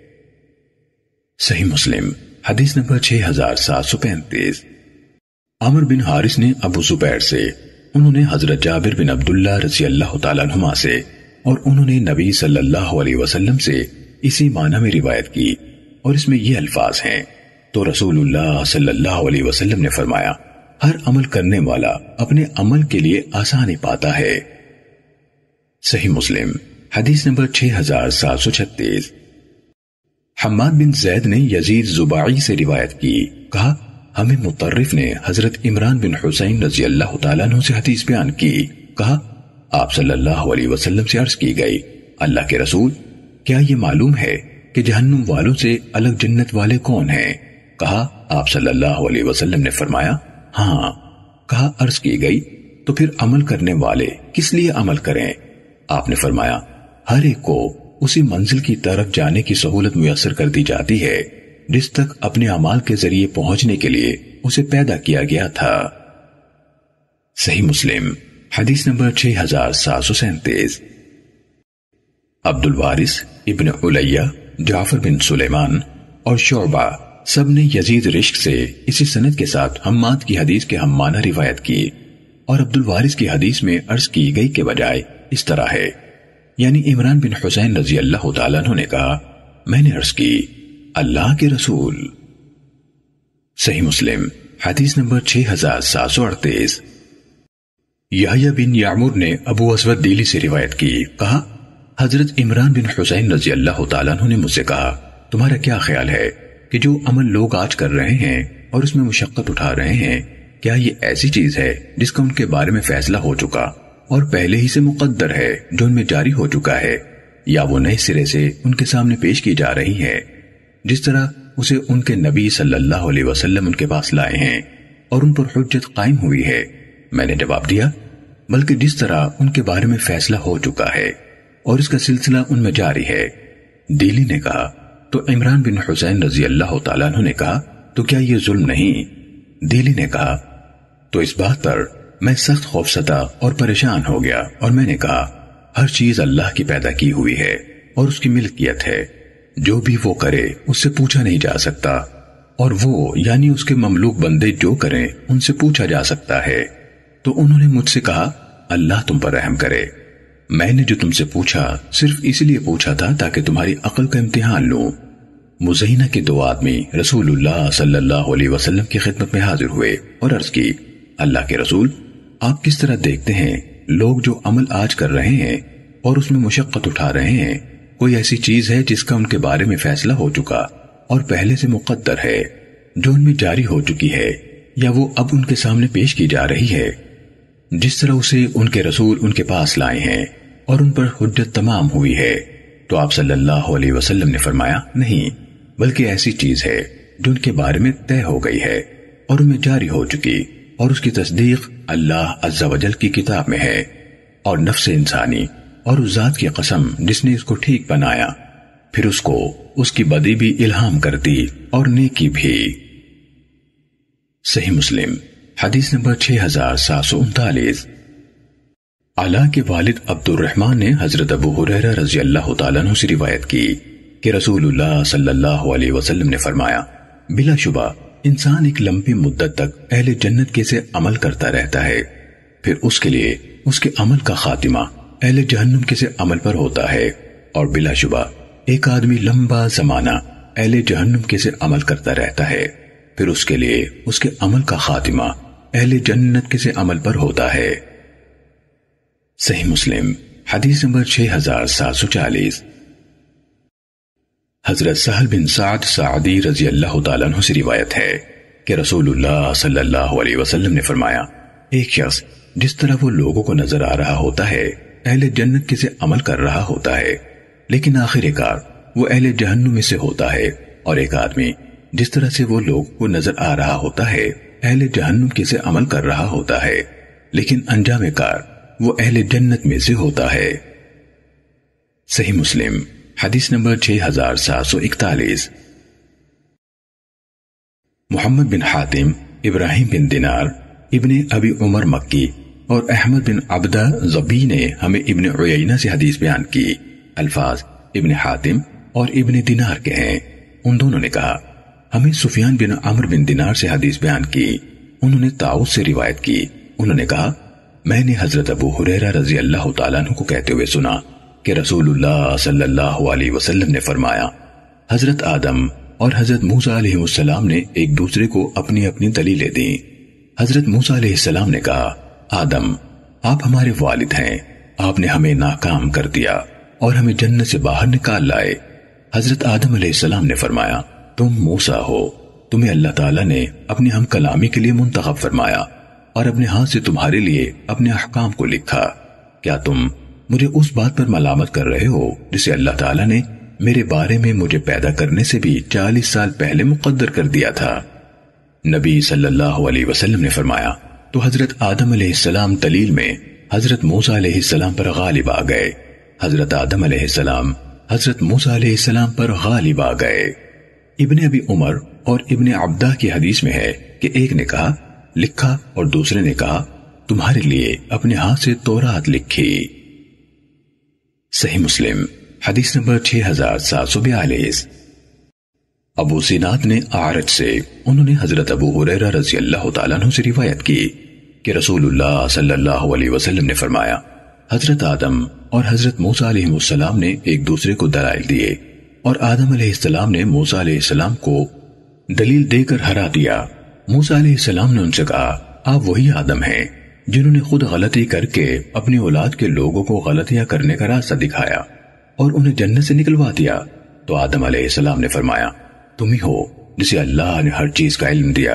A: صحیح مسلم حدیث نمبر چھ ہزار سات سو پینتیس۔ عمر بن حارث نے ابو زبیر سے، انہوں نے حضرت جابر بن عبداللہ رضی اللہ تعالیٰ عنہما سے، اور انہوں نے نبی صلی اللہ علیہ وسلم سے اسی معنی میں روایت کی، اور اس میں یہ الفاظ ہیں تو رسول اللہ صلی اللہ علیہ وسلم نے فرمایا ہر عمل کرنے والا اپنے عمل کے لیے آسانی پاتا ہے۔ صحیح مسلم حدیث نمبر چھ ہزار سات سو چھتیس۔ حماد بن زید نے یزید زباعی سے روایت کی، کہا ہمیں مطرف نے حضرت عمران بن حسین رضی اللہ تعالیٰ عنہ سے حدیث بیان کی، کہا آپ صلی اللہ علیہ وسلم سے عرض کی گئی اللہ کے رسول کیا یہ معلوم ہے کہ جہنم والوں سے الگ جنت والے کون ہیں؟ کہا آپ صلی اللہ علیہ وسلم نے فرمایا ہاں۔ کہا عرض کی گئی تو پھر عمل کرنے والے کس لیے عمل کریں؟ آپ نے فرمایا ہر ایک کو اسی منزل کی طرف جانے کی سہولت میسر کر دی جاتی ہے جس تک اپنے اعمال کے ذریعے پہنچنے کے لیے اسے پیدا کیا گیا تھا۔ صحیح مسلم حدیث نمبر چھ ہزار سات سو سینتیس۔ عبد الوارث ابن علیہ، جعفر بن سلیمان اور شعبہ سب نے یزید رشک سے اسی سند کے ساتھ حماد کی حدیث کے ہم معنی روایت کی، اور عبد الوارث کی حدیث میں عرض کی گئی کے بجائے اس طرح ہے، یعنی عمران بن حسین رضی اللہ تعالیٰ عنہ نے کہا میں نے عرض کی اللہ کے رسول۔ صحیح مسلم حدیث نمبر چھ ہزار سات سو اڑتیس۔ یحییٰ بن یعمر نے ابو اسود دیلی سے روایت کی، کہا حضرت عمران بن حسین رضی اللہ تعالیٰ عنہ نے مجھ سے کہا تمہارا کیا خیال ہے کہ جو عمل لوگ آج کر رہے ہیں اور اس میں مشقت اٹھا رہے ہیں کیا یہ ایسی چیز ہے جس کا ان کے بارے میں فیصلہ ہو چکا اور پہلے ہی سے مقدر ہے جو ان میں جاری ہو چکا ہے، یا وہ نئے سرے سے ان کے سامنے پیش کی جا رہی ہے جس طرح اسے ان کے نبی صلی اللہ علیہ وسلم ان کے پاس لائے ہیں اور ان پر حجت قائم ہوئی ہے؟ میں نے جواب دیا، بلکہ جس طرح ان کے بارے میں فیصلہ ہو چکا ہے اور اس کا سلسلہ ان میں جاری ہے۔ دیلی نے کہا تو عمران بن حسین رضی اللہ تعالیٰ عنہ نے کہا تو کیا یہ ظلم نہیں؟ دیلی نے کہا تو اس بات پر میں سخت خوفزدہ اور پریشان ہو گیا اور میں نے کہا ہر چیز اللہ کی پیدا کی ہوئی ہے اور اس کی ملکیت ہے، جو بھی وہ کرے اس سے پوچھا نہیں جا سکتا، اور وہ یعنی اس کے مملوک بندے جو کریں ان سے پوچھا جا سکتا ہے۔ تو انہوں نے مجھ سے کہا اللہ تم پر رحم کرے، میں نے جو تم سے پوچھا صرف اس لیے پوچھا تھا تاکہ تمہاری عقل کا امتحان لوں۔ مزینہ کے دو آدمی رسول اللہ صلی اللہ علیہ وسلم کی خدمت میں حاضر ہوئے اور عرض کی، اللہ کے رسول، آپ کس طرح دیکھتے ہیں لوگ جو عمل آج کر رہے ہیں اور اس میں مشقت اٹھا رہے ہیں، کوئی ایسی چیز ہے جس کا ان کے بارے میں فیصلہ ہو چکا اور پہلے سے مقدر ہے جو ان میں جاری ہو چکی ہے، یا وہ اب ان کے سامنے پیش کی جا رہی ہے جس طرح اسے ان کے رسول ان کے پاس لائے ہیں اور ان پر حجت تمام ہوئی ہے؟ تو آپ صلی اللہ علیہ وسلم نے فرمایا نہیں، بلکہ ایسی چیز ہے جو ان کے بارے میں طے ہو گئی ہے اور ان میں جاری ہو چکی، اور اس کی تصدیق اللہ عز و جل کی کتاب میں ہے، اور نفس انسانی اور اس ذات کی قسم جس نے اس کو ٹھیک بنایا، پھر اس کو اس کی بدی بھی الہام کر دی اور نیکی بھی۔ صحیح مسلم حدیث نمبر چھ ہزار سات سو انتالیس۔ علا کے والد عبد الرحمن نے حضرت ابو ہریرہ رضی اللہ تعالیٰ عنہ سے روایت کی کہ رسول اللہ صلی اللہ علیہ وسلم نے فرمایا، بلا شبہ انسان ایک لمبی مدت تک اہل جنت کے سے عمل کرتا رہتا ہے، پھر اس کے لیے اس کے عمل کا خاتمہ اہل جہنم کے سے عمل پر ہوتا ہے، اور بلا شبہ ایک آدمی لمبا زمانہ اہل جہنم کے سے عمل کرتا رہتا ہے، پھر اس کے لیے اس کے عمل کا خاتمہ اہل جنت کے سے عمل پر ہوتا ہے۔ صحیح مسلم حدیث نمبر چھ ہزار سات سو چالیس۔ حضرت سہل بن سعد سعدی رضی اللہ تعالیٰ عنہ سے روایت ہے کہ رسول اللہ صلی اللہ علیہ وسلم نے فرمایا، ایک شخص جس طرح وہ لوگوں کو نظر آ رہا ہوتا ہے اہل جنت کے سے عمل کر رہا ہوتا ہے، لیکن آخر کار وہ اہل جہنم میں سے ہوتا ہے، اور ایک آدمی جس طرح سے وہ لوگ کو نظر آ رہا ہوتا ہے اہل جہنم کے سے عمل کر رہا ہوتا ہے، لیکن انجام کار وہ اہل جنت میں سے ہوتا ہے۔ صحیح مسلم حدیث نمبر چھ ہزار سات سو اکتالیس۔ محمد بن حاتم، ابراہیم بن دینار، ابن ابی عمر مکی اور احمد بن عبدہ ضبی نے ہمیں ابن عیینہ سے حدیث بیان کی۔ الفاظ ابن حاتم اور ابن دینار کے ہیں۔ ان دونوں نے کہا ہمیں سفیان بن عمر بن دینار سے حدیث بیان کی، انہوں نے طاؤس سے روایت کی، انہوں نے کہا میں نے حضرت ابو ہریرہ رضی اللہ تعالیٰ عنہ کو کہتے ہوئے سنا کہ رسول اللہ صلی اللہ علیہ وسلم نے فرمایا، حضرت آدم اور حضرت موسیٰ علیہ السلام نے ایک دوسرے کو اپنی اپنی دلیلیں دیں۔ حضرت موسیٰ علیہ السلام نے کہا، آدم آپ ہمارے والد ہیں، آپ نے ہمیں ناکام کر دیا اور ہمیں جنت سے باہر نکال لائے۔ حضرت آدم علیہ السلام نے فرمایا، تم موسیٰ ہو، تمہیں اللہ تعالیٰ نے اپنی ہم کلامی کے لیے منتخب فرمایا اور اپنے ہاتھ سے تمہارے لیے اپنے احکام کو لکھا، کیا تم مجھے اس بات پر ملامت کر رہے ہو جسے اللہ تعالیٰ نے میرے بارے میں مجھے پیدا کرنے سے بھی چالیس سال پہلے مقدر کر دیا تھا؟ نبی صلی اللہ علیہ وسلم نے فرمایا، تو حضرت آدم علیہ السلام دلیل میں حضرت موسیٰ علیہ السلام پر غالب آ گئے، حضرت آدم علیہ السلام حضرت موسیٰ علیہ السلام پر غالب آ گئے۔ ابن ابی عمر اور ابن عبدہ کی حدیث میں ہے کہ ایک نے کہا لکھا اور دوسرے نے کہا تمہارے لیے اپنے ہاتھ سے تورات لکھی۔ صحیح مسلم حدیث نمبر چھ ہزار سات سو بیالیس۔ ابو زناد نے اعرج سے، انہوں نے حضرت ابو ہریرہ رضی اللہ تعالیٰ عنہ سے روایت کی کہ رسول اللہ صلی اللہ علیہ وسلم نے فرمایا، حضرت آدم اور حضرت موسیٰ علیہ السلام نے ایک دوسرے کو دلائل دیے، اور آدم علیہ السلام نے موسیٰ علیہ السلام کو دلیل دے کر ہرا دیا۔ موسیٰ علیہ السلام نے ان سے کہا، آپ وہی آدم ہیں جنہوں نے خود غلطی کر کے اپنی اولاد کے لوگوں کو غلطیاں کرنے کا راستہ دکھایا اور انہیں جنت سے نکلوا دیا۔ تو آدم علیہ السلام نے فرمایا، تم ہی ہو جسے اللہ نے ہر چیز کا علم دیا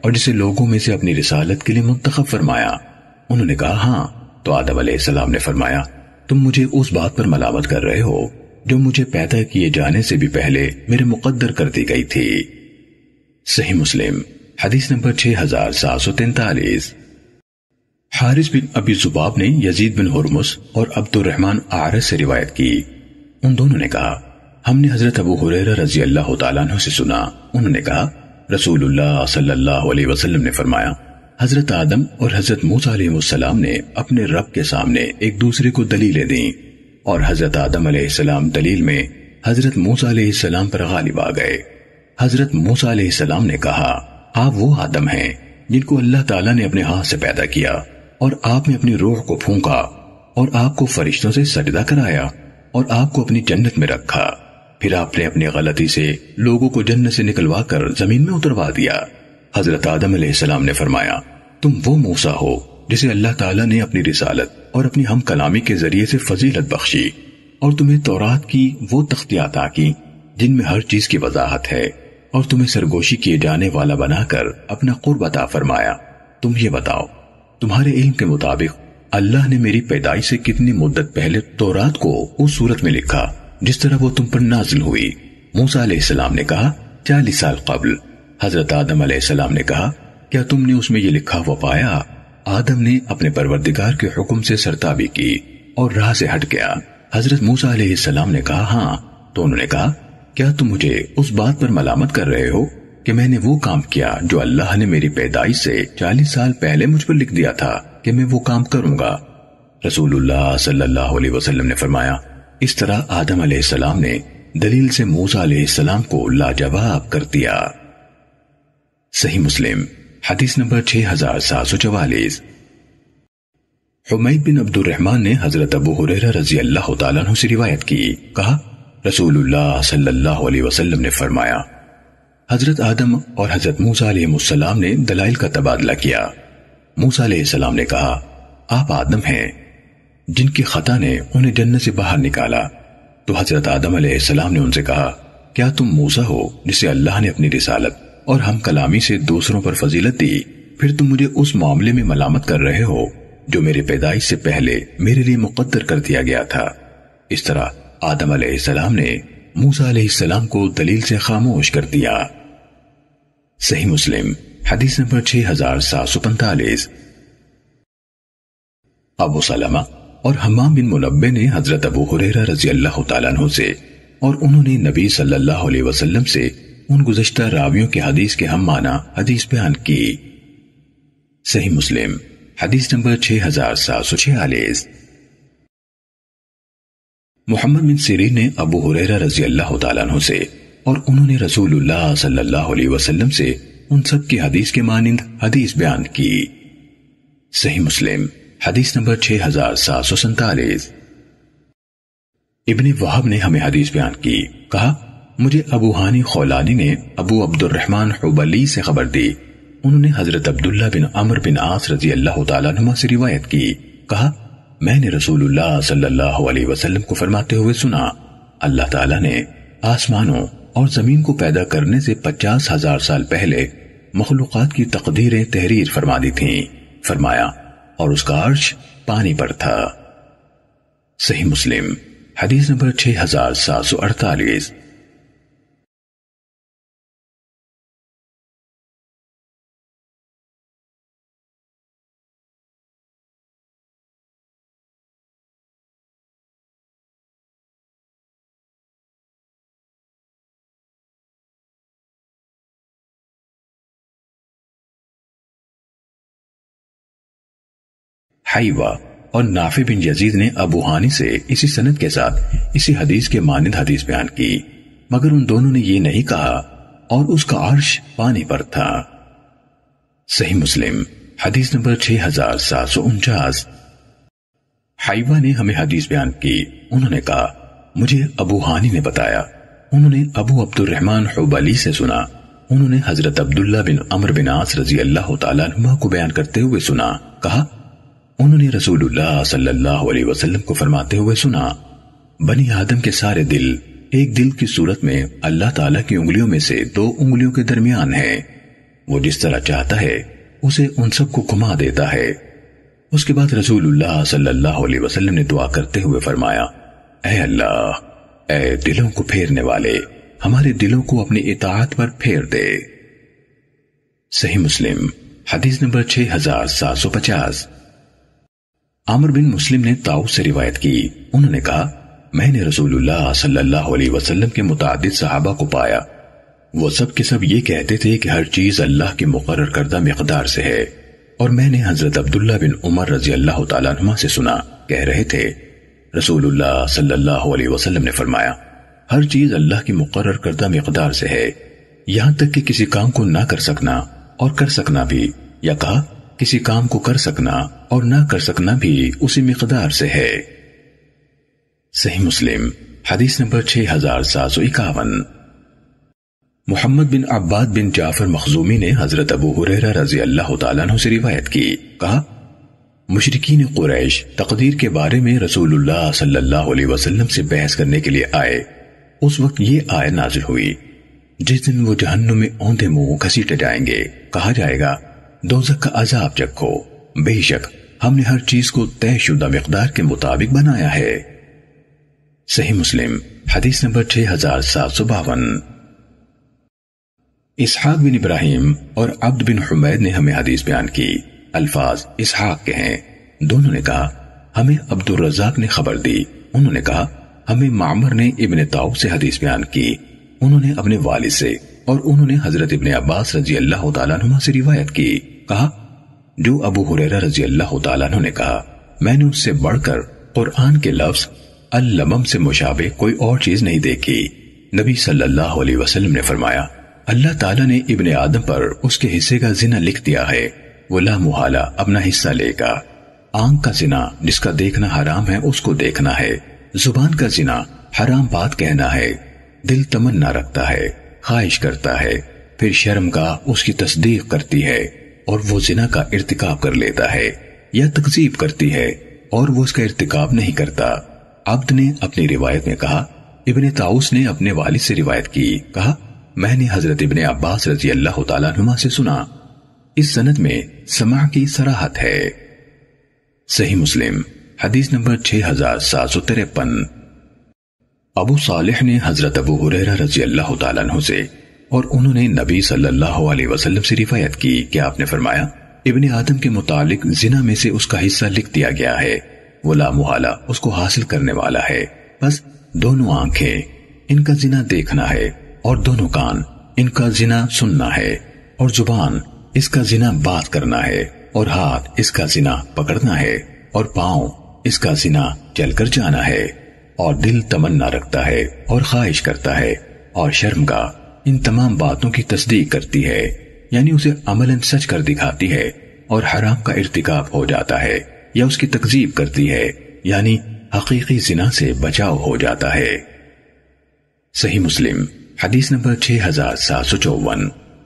A: اور جسے لوگوں میں سے اپنی رسالت کے لیے منتخب فرمایا؟ انہوں نے کہا ہاں۔ تو آدم علیہ السلام نے فرمایا تم مجھے اس بات پر ملامت کر رہے ہو جو مجھے پیدا کیے جانے سے بھی پہلے میرے مقدر کر دی گئی تھی۔ صحیح مسلم حدیث نمبر چھ ہزار سات سو تینتالیس۔ حارث بن ابی ذباب نے یزید بن ہرمز اور عبد الرحمن اعرج سے روایت کی، ان دونوں نے کہا ہم نے حضرت ابو ہریرہ رضی اللہ تعالیٰ عنہ سے سنا، انہوں نے کہا رسول اللہ صلی اللہ علیہ وسلم نے فرمایا حضرت آدم اور حضرت موسیٰ علیہ السلام نے اپنے رب کے سامنے ایک دوسرے کو دلیلیں دیں، اور حضرت آدم علیہ السلام دلیل میں حضرت موسیٰ علیہ السلام پر غالب آ گئے۔ حضرت موسیٰ علیہ السلام نے کہا آپ وہ آدم ہیں جن کو اللہ تعالیٰ نے اپنے ہاتھ سے پیدا کیا، اور آپ نے اپنی روح کو پھونکا اور آپ کو فرشتوں سے سجدہ کرایا اور آپ کو اپنی جنت میں رکھا، پھر آپ نے اپنی غلطی سے لوگوں کو جنت سے نکلوا کر زمین میں اتروا دیا۔ حضرت آدم علیہ السلام نے فرمایا تم وہ موسیٰ ہو جسے اللہ تعالیٰ نے اپنی رسالت اور اپنی ہم کلامی کے ذریعے سے فضیلت بخشی، اور تمہیں تورات کی وہ تختیاں عطا کی جن میں ہر چیز کی وضاحت ہے، اور تمہیں سرگوشی کیے جانے والا بنا کر اپنا قرب عطا فرمایا۔ تم یہ بتاؤ تمہارے علم کے مطابق اللہ نے میری پیدائش سے کتنی مدت پہلے تورات کو اس صورت میں لکھا جس طرح وہ تم پر نازل ہوئی؟ موسیٰ علیہ السلام نے کہا چالیس سال قبل۔ حضرت آدم علیہ السلام نے کہا کیا تم نے اس میں یہ لکھا ہوا پایا؟ آدم نے اپنے پروردگار کے حکم سے سرتابی کی اور راہ سے ہٹ گیا۔ حضرت موسیٰ علیہ السلام نے کہا ہاں۔ تو انہوں نے کہا کیا تم مجھے اس بات پر ملامت کر رہے ہو کہ میں نے وہ کام کیا جو اللہ نے میری پیدائش سے چالیس سال پہلے مجھ پر لکھ دیا تھا کہ میں وہ کام کروں گا؟ رسول اللہ صلی اللہ علیہ وسلم نے فرمایا اس طرح آدم علیہ السلام نے دلیل سے موسیٰ علیہ السلام کو لاجواب کر دیا۔ صحیح مسلم حدیث نمبر چھ ہزار سات سو چوالیس۔ حمید بن عبد الرحمن نے حضرت ابو ہریرہ رضی اللہ تعالیٰ عنہ سے روایت کی، کہا رسول اللہ صلی اللہ علیہ وسلم نے فرمایا حضرت آدم اور حضرت موسیٰ علیہ السلام نے دلائل کا تبادلہ کیا۔ موسیٰ علیہ السلام نے کہا آپ آدم ہیں جن کی خطا نے انہیں جنت سے باہر نکالا۔ تو حضرت آدم علیہ السلام نے ان سے کہا کیا تم موسیٰ ہو جسے اللہ نے اپنی رسالت اور ہم کلامی سے دوسروں پر فضیلت دی، پھر تم مجھے اس معاملے میں ملامت کر رہے ہو جو میرے پیدائش سے پہلے میرے لیے مقدر کر دیا گیا تھا؟ اس طرح آدم علیہ السلام نے موسیٰ علیہ السلام کو دلیل سے خاموش کر دیا۔ صحیح مسلم حدیث نمبر چھ ہزار سات سو پینتالیس۔ ابو سلمہ اور حمام بن منبہ نے حضرت ابو ہریرہ رضی اللہ تعالیٰ عنہ سے اور انہوں نے نبی صلی اللہ علیہ وسلم سے ان گزشتہ راویوں کی حدیث کے ہم معنی حدیث بیان کی۔ صحیح مسلم حدیث نمبر چھ ہزار سات سو چھیالیس۔ محمد بن سیرین نے ابو ہریرہ رضی اللہ تعالیٰ عنہ سے اور انہوں نے رسول اللہ صلی اللہ علیہ وسلم سے ان سب کی حدیث کے مانند حدیث بیان کی۔ صحیح مسلم حدیث نمبر چھ ہزار سات سو سینتالیس۔ ابن وہب نے ہمیں حدیث بیان کی، کہا مجھے ابو ہانی خولانی نے ابو عبد الرحمن حبلی سے خبر دی، انہوں نے حضرت عبداللہ بن عمر بن عاص رضی اللہ تعالیٰ عنہ سے روایت کی، کہا میں نے رسول اللہ صلی اللہ علیہ وسلم کو فرماتے ہوئے سنا اللہ تعالیٰ نے آسمانوں اور زمین کو پیدا کرنے سے پچاس ہزار سال پہلے مخلوقات کی تقدیریں تحریر فرما دی تھیں، فرمایا اور اس کا عرش پانی پر تھا۔ صحیح مسلم حدیث نمبر چھ ہزار سات سو اڑتالیس۔ حیوہ اور نافع بن یزید نے ابو ہانی سے اسی سند کے ساتھ اسی حدیث کے مانند حدیث بیان کی، مگر ان دونوں نے یہ نہیں کہا اور اس کا عرش پانی پر تھا۔ صحیح مسلم حدیث نمبر چھ ہزار سات سو انچاس۔ حیوہ نے ہمیں حدیث بیان کی، انہوں نے کہا مجھے ابو ہانی نے بتایا، انہوں نے ابو عبد الرحمن حبلی سے سنا، انہوں نے حضرت عبداللہ بن عمر بن عاص رضی اللہ تعالیٰ عنہ کو بیان کرتے ہوئے سنا، کہا انہوں نے رسول اللہ صلی اللہ علیہ وسلم کو فرماتے ہوئے سنا بنی آدم کے سارے دل ایک دل کی صورت میں اللہ تعالیٰ کی انگلیوں میں سے دو انگلیوں کے درمیان ہیں، وہ جس طرح چاہتا ہے اسے ان سب کو گھما دیتا ہے۔ اس کے بعد رسول اللہ صلی اللہ علیہ وسلم نے دعا کرتے ہوئے فرمایا، اے اللہ، اے دلوں کو پھیرنے والے، ہمارے دلوں کو اپنی اطاعت پر پھیر دے۔ صحیح مسلم حدیث نمبر چھ ہزار سات سو پچاس۔ عامر بن مسلم نے طاؤس سے روایت کی، انہوں نے کہا، میں نے رسول اللہ صلی اللہ علیہ وسلم کے متعدد صحابہ کو پایا، وہ سب کے سب یہ کہتے تھے کہ ہر چیز اللہ کی مقرر کردہ مقدار سے ہے، اور میں نے حضرت عبداللہ بن عمر رضی اللہ تعالیٰ عنہ سے سنا، کہہ رہے تھے، رسول اللہ صلی اللہ علیہ وسلم نے فرمایا، ہر چیز اللہ کی مقرر کردہ مقدار سے ہے، یہاں تک کہ کسی کام کو نہ کر سکنا اور کر سکنا بھی، یا کہا کسی کام کو کر سکنا اور نہ کر سکنا بھی اسی مقدار سے ہے۔ صحیح مسلم حدیث نمبر چھ ہزار سات سو اکاون۔ محمد بن عباد بن جعفر مخزومی نے حضرت ابو ہریرہ رضی اللہ تعالیٰ عنہ سے روایت کی، کہا، مشرکین قریش تقدیر کے بارے میں رسول اللہ صلی اللہ علیہ وسلم سے بحث کرنے کے لیے آئے، اس وقت یہ آیت نازل ہوئی، جس دن وہ جہنم میں اوندے منہ گھسیٹے جائیں گے، کہا جائے گا، دوزخ کا عذاب چکھو، بے شک ہم نے ہر چیز کو طے شدہ مقدار کے مطابق بنایا ہے۔ صحیح مسلم حدیث نمبر چھ ہزار سات سو باون۔ اسحاق بن ابراہیم اور عبد بن حمید نے ہمیں حدیث بیان کی، الفاظ اسحاق کے ہیں، دونوں نے کہا، ہمیں عبد الرزاق نے خبر دی، انہوں نے کہا، ہمیں معمر نے ابن طاؤس سے حدیث بیان کی، انہوں نے اپنے والد سے، اور انہوں نے حضرت ابن عباس رضی اللہ تعالیٰ عنہ سے روایت کی، کہا، جو ابو ہریرہ رضی اللہ تعالیٰ عنہ نے کہا، میں نے اس سے بڑھ کر قرآن کے لفظ اللمم سے مشابہ کوئی اور چیز نہیں دیکھی۔ نبی صلی اللہ علیہ وسلم نے فرمایا، اللہ تعالیٰ نے ابن آدم پر اس کے حصے کا زنا لکھ دیا ہے، وہ لا محالہ اپنا حصہ لے گا۔ آنکھ کا زنا جس کا دیکھنا حرام ہے اس کو دیکھنا ہے، زبان کا زنا حرام بات کہنا ہے، دل تمنا رکھتا ہے، خواہش کرتا ہے، پھر شرم کا اس کی تصدیق کرتی ہے اور وہ زنا کا ارتکاب کر لیتا ہے، یا تکذیب کرتی ہے اور وہ اس کا ارتکاب نہیں کرتا۔ عبد نے اپنی روایت میں کہا، ابن طاؤس نے اپنے والد سے روایت کی، کہا، میں نے حضرت ابن عباس رضی اللہ تعالیٰ عنہ سے سنا۔ اس سند میں سماع کی صراحت ہے۔ صحیح مسلم حدیث نمبر چھ ہزار سات سو تریپن۔ ابو صالح نے حضرت ابو ہریرہ رضی اللہ تعالیٰ عنہ سے، اور انہوں نے نبی صلی اللہ علیہ وسلم سے روایت کی کہ آپ نے فرمایا، ابن آدم کے متعلق زنا میں سے اس کا حصہ لکھ دیا گیا ہے، وہ لا محالہ اس کو حاصل کرنے والا ہے، بس دونوں آنکھیں ان کا زنا دیکھنا ہے، اور دونوں کان ان کا زنا سننا ہے، اور زبان اس کا زنا بات کرنا ہے، اور ہاتھ اس کا زنا پکڑنا ہے، اور پاؤں اس کا زنا چل کر جانا ہے، اور دل تمنا رکھتا ہے اور خواہش کرتا ہے، اور شرمگاہ ان تمام باتوں کی تصدیق کرتی ہے، یعنی اسے عملاً سچ کر دکھاتی ہے، اور حرام کا ارتکاب ہو جاتا ہے، یا اس کی تکذیب کرتی ہے، یعنی حقیقی زنا سے بچاؤ ہو جاتا ہے۔ صحیح مسلم حدیث نمبر چھ ہزار سات سو چوون۔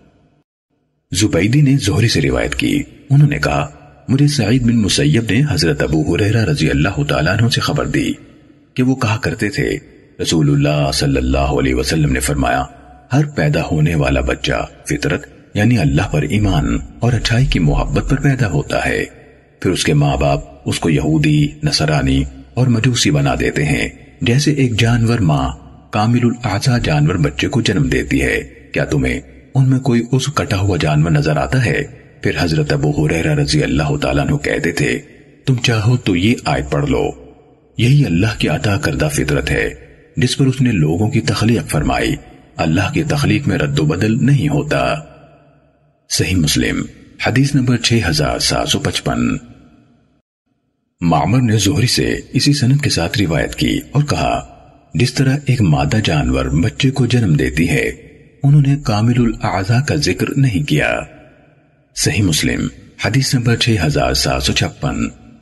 A: زبیدی نے زہری سے روایت کی، انہوں نے کہا، مجھے سعید بن مسیب نے حضرت ابو ہریرہ رضی اللہ تعالیٰ عنہ سے خبر دی کہ وہ کہا کرتے تھے، رسول اللہ صلی اللہ علیہ وسلم نے فرمایا، ہر پیدا ہونے والا بچہ فطرت یعنی اللہ پر ایمان اور اچھائی کی محبت پر پیدا ہوتا ہے، پھر اس کے ماں باپ اس کو یہودی، نصرانی اور مجوسی بنا دیتے ہیں، جیسے ایک جانور ماں کامل الاعضاء جانور بچے کو جنم دیتی ہے، کیا تمہیں ان میں کوئی اس کٹا ہوا جانور نظر آتا ہے؟ پھر حضرت ابو ہریرہ رضی اللہ تعالیٰ عنہ کہتے تھے، تم چاہو تو یہ آیت پڑھ لو، یہی اللہ کی عطا کردہ فطرت ہے جس پر اس نے لوگوں کی تخلیق فرمائی، اللہ کی تخلیق میں رد و بدل نہیں ہوتا۔ صحیح مسلم حدیث نمبر چھ ہزار سات سو پچپن۔ معمر نے زہری سے اسی سند کے ساتھ روایت کی اور کہا، جس طرح ایک مادہ جانور بچے کو جنم دیتی ہے، انہوں نے کامل الاعضاء کا ذکر نہیں کیا۔ صحیح مسلم حدیث نمبر چھ ہزار سات سو چھپن۔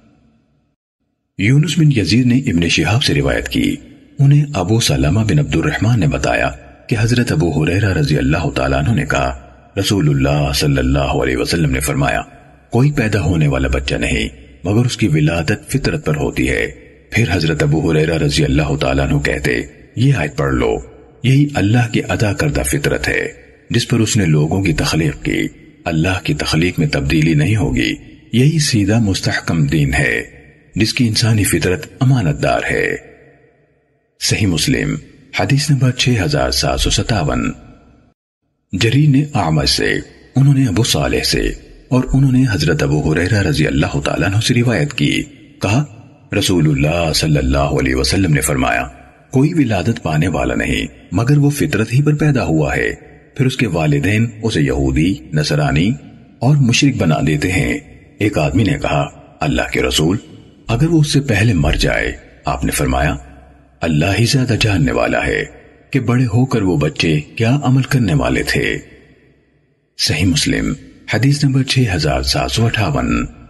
A: یونس بن یزید نے ابن شہاب سے روایت کی، انہیں ابو سلمہ بن عبد الرحمن نے بتایا کہ حضرت ابو ہریرہ رضی اللہ تعالیٰ عنہ نے کہا، رسول اللہ صلی اللہ علیہ وسلم نے فرمایا، کوئی پیدا ہونے والا بچہ نہیں مگر اس کی ولادت فطرت پر ہوتی ہے۔ پھر حضرت ابو ہریرہ رضی اللہ تعالیٰ عنہ کہتے، یہ آیت پڑھ لو، یہی اللہ کی عطا کردہ فطرت ہے جس پر اس نے لوگوں کی تخلیق کی، اللہ کی تخلیق میں تبدیلی نہیں ہوگی، یہی سیدھا مستحکم دین ہے جس کی انسانی فطرت امانت دار ہے۔ صحیح مسلم حدیث نمبر چھ ہزار سات سو ستاون۔ جریر نے اعمش سے، انہوں نے ابو صالح سے اور انہوں نے حضرت ابو ہریرہ رضی اللہ تعالیٰ عنہ سے روایت کی، کہا رسول اللہ صلی اللہ علیہ وسلم نے فرمایا کوئی ولادت پانے والا نہیں مگر وہ فطرت ہی پر پیدا ہوا ہے، پھر اس کے والدین اسے یہودی، نصرانی اور مشرک بنا دیتے ہیں۔ ایک آدمی نے کہا اللہ کے رسول اگر وہ اس سے پہلے مر جائے؟ آپ نے فرمایا اللہ ہی زیادہ جاننے والا ہے کہ بڑے ہو کر وہ بچے کیا عمل کرنے والے تھے۔ صحیح مسلم حدیث نمبر چھ ہزار سات سو اٹھاون۔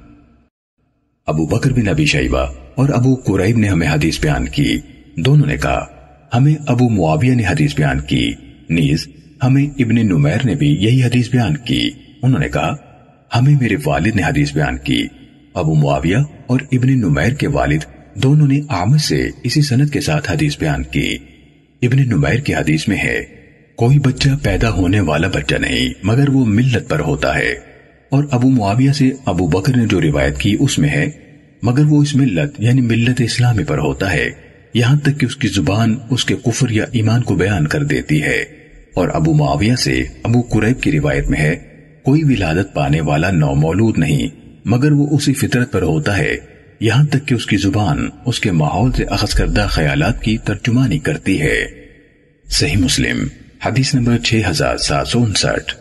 A: ابو بکر بن ابی شیبہ اور ابو قریب نے ہمیں حدیث بیان کی، دونوں نے کہا ہمیں ابو معاویہ نے حدیث بیان کی، نیز ہمیں ابن نمیر نے بھی یہی حدیث بیان کی۔ انہوں نے کہا ہمیں میرے والد نے حدیث بیان کی۔ ابو معاویہ اور ابن نمیر کے والد دونوں نے اعمش سے اسی سند کے ساتھ حدیث بیان کی۔ ابن نمیر کی حدیث میں ہے کوئی بچہ پیدا ہونے والا بچہ نہیں مگر وہ ملت پر ہوتا ہے، اور ابو معاویہ سے ابو بکر نے جو روایت کی اس میں ہے مگر وہ اس ملت یعنی ملت اسلامی پر ہوتا ہے، یہاں تک کہ اس کی زبان اس کے کفر یا ایمان کو بیان کر دیتی ہے۔ اور ابو معاویہ سے ابو قریب کی روایت میں ہے کوئی ولادت پانے والا نومولود نہیں مگر وہ اسی فطرت پر ہوتا ہے، یہاں تک کہ اس کی زبان اس کے ماحول سے اخذ کردہ خیالات کی ترجمانی کرتی ہے۔ صحیح مسلم حدیث نمبر چھ ہزار سات سو انسٹھ۔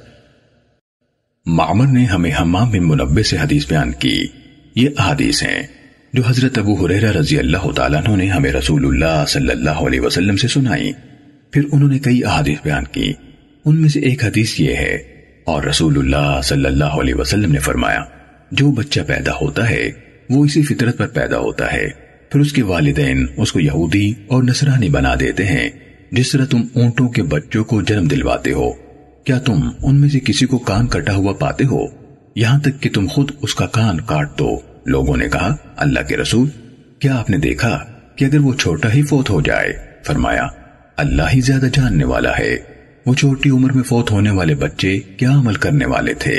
A: معمر نے ہمیں حمام بن منبہ سے حدیث بیان کی۔ یہ احادیث ہیں جو حضرت ابو ہریرہ رضی اللہ تعالیٰ عنہ نے ہمیں رسول اللہ صلی اللہ علیہ وسلم سے سنائی، پھر انہوں نے کئی احادیث بیان کی، ان میں سے ایک حدیث یہ ہے اور رسول اللہ صلی اللہ علیہ وسلم نے فرمایا جو بچہ پیدا ہوتا ہے وہ اسی فطرت پر پیدا ہوتا ہے، پھر اس کے والدین اس کو یہودی اور نصرانی بنا دیتے ہیں، جس طرح تم اونٹوں کے بچوں کو جنم دلواتے ہو، کیا تم ان میں سے کسی کو کان کٹا ہوا پاتے ہو یہاں تک کہ تم خود اس کا کان کاٹ دو؟ لوگوں نے کہا اللہ کے رسول کیا آپ نے دیکھا کہ اگر وہ چھوٹا ہی فوت ہو جائے؟ فرمایا اللہ ہی زیادہ جاننے والا ہے، وہ چھوٹی عمر میں فوت ہونے والے بچے کیا عمل کرنے والے تھے۔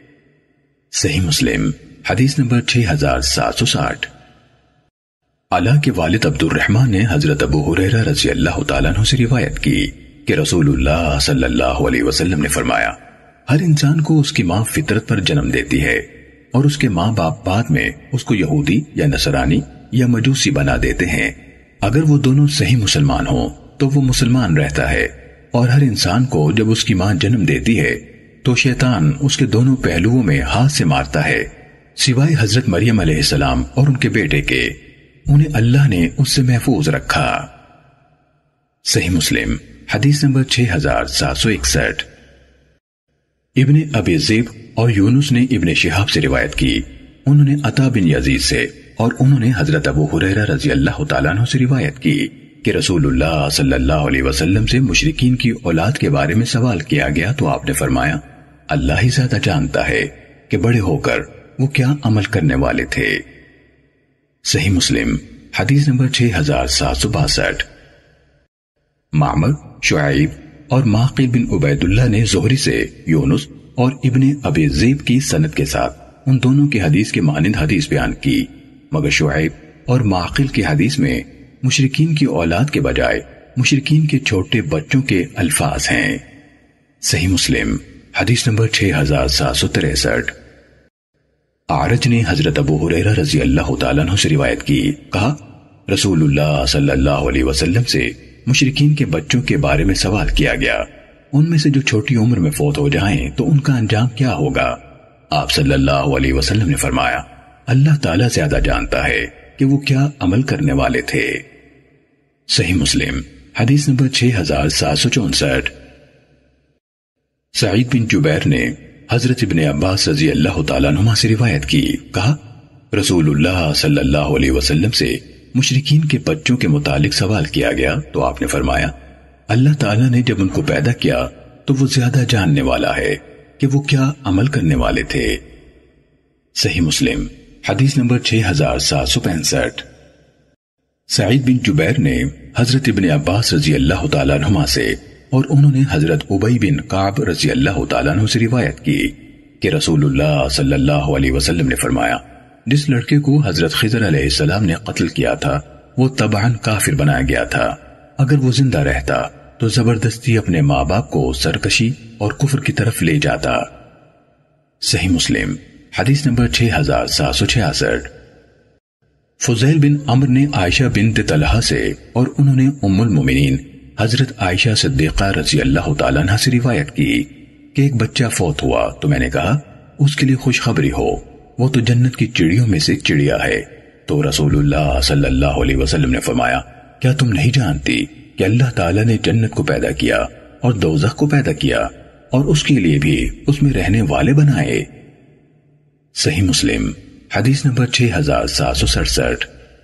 A: صحیح مسلم حدیث نمبر چھ ہزار سات سو ساٹھ۔ علا کے والد عبد الرحمن نے حضرت ابو ہریرہ رضی اللہ تعالیٰ عنہ سے روایت کی کہ رسول اللہ صلی اللہ علیہ وسلم نے فرمایا ہر انسان کو اس کی ماں فطرت پر جنم دیتی ہے اور اس کے ماں باپ بعد میں اس کو یہودی یا نصرانی یا مجوسی بنا دیتے ہیں، اگر وہ دونوں صحیح مسلمان ہوں تو وہ مسلمان رہتا ہے، اور ہر انسان کو جب اس کی ماں جنم دیتی ہے تو شیطان اس کے دونوں پہلوؤں میں ہاتھ سے مارتا ہے سوائے حضرت مریم علیہ السلام اور ان کے بیٹے کے، انہیں اللہ نے اس سے محفوظ رکھا۔ صحیح مسلم حدیث نمبر چھ ہزار سات سو اکسٹھ۔ ابن ابی ذئب اور یونس نے ابن شہاب سے روایت کی، انہوں نے عطا بن یزید سے اور انہوں نے حضرت ابو ہریرہ رضی اللہ تعالیٰ عنہ سے روایت کی کہ رسول اللہ صلی اللہ علیہ وسلم سے مشرکین کی اولاد کے بارے میں سوال کیا گیا تو آپ نے فرمایا اللہ ہی زیادہ جانتا ہے کہ بڑے ہو کر وہ کیا عمل کرنے والے تھے۔ صحیح مسلم حدیث نمبر چھ ہزار سات سو باسٹھ۔ معمر، شعیب اور معقل بن عبید اللہ نے زہری سے یونس اور ابن ابی ذئب کی سند کے ساتھ ان دونوں کی حدیث کے مانند حدیث بیان کی، مگر شعیب اور معقل کی حدیث میں مشرکین کی اولاد کے بجائے مشرکین کے چھوٹے بچوں کے الفاظ ہیں۔ صحیح مسلم حدیث نمبر چھ ہزار سات سو تریسٹھ۔ اعرج نے حضرت ابو ہریرہ رضی اللہ تعالیٰ عنہ سے روایت کی، کہا رسول اللہ صلی اللہ علیہ وسلم سے مشرکین کے بچوں کے بارے میں سوال کیا گیا، ان میں سے جو چھوٹی عمر میں فوت ہو جائیں تو ان کا انجام کیا ہوگا؟ آپ صلی اللہ علیہ وسلم نے فرمایا اللہ تعالیٰ زیادہ جانتا ہے کہ وہ کیا عمل کرنے والے تھے۔ صحیح مسلم حدیث نمبر چھ ہزار سات سو چونسٹھ۔ سعید بن جبیر نے حضرت ابن عباس رضی اللہ تعالیٰ عنہما سے روایت کی، کہا رسول اللہ صلی اللہ علیہ وسلم سے مشرکین کے بچوں کے متعلق سوال کیا گیا تو آپ نے فرمایا اللہ تعالیٰ نے جب ان کو پیدا کیا تو وہ زیادہ جاننے والا ہے کہ وہ کیا عمل کرنے والے تھے۔ صحیح مسلم حدیث نمبر چھ ہزار سات سو پینسٹھ۔ سعید بن جبیر نے حضرت ابن عباس رضی اللہ تعالیٰ عنہما سے اور انہوں نے حضرت ابی بن کعب رضی اللہ تعالیٰ عنہ سے روایت کی کہ رسول اللہ صلی اللہ علیہ وسلم نے فرمایا جس لڑکے کو حضرت خضر علیہ السلام نے قتل کیا تھا وہ طبعاً کافر بنایا گیا تھا، اگر وہ زندہ رہتا تو زبردستی اپنے ماں باپ کو سرکشی اور کفر کی طرف لے جاتا۔ صحیح مسلم حدیث نمبر چھ ہزار سات سو چھیاسٹھ۔ فضیل بن عمر نے عائشہ بنت طلحہ سے اور انہوں نے ام المومنین حضرت عائشہ صدیقہ رضی اللہ تعالیٰ عنہ سے روایت کی کہ ایک بچہ فوت ہوا تو میں نے کہا اس کے لیے خوشخبری ہو، وہ تو جنت کی چڑیوں میں سے چڑیا ہے۔ تو رسول اللہ صلی اللہ علیہ وسلم نے فرمایا کیا تم نہیں جانتی کہ اللہ تعالیٰ نے جنت کو پیدا کیا اور دوزخ کو پیدا کیا اور اس کے لیے بھی اس میں رہنے والے بنائے؟ صحیح مسلم حدیث نمبر چھ ہزار سات سو سڑسٹھ۔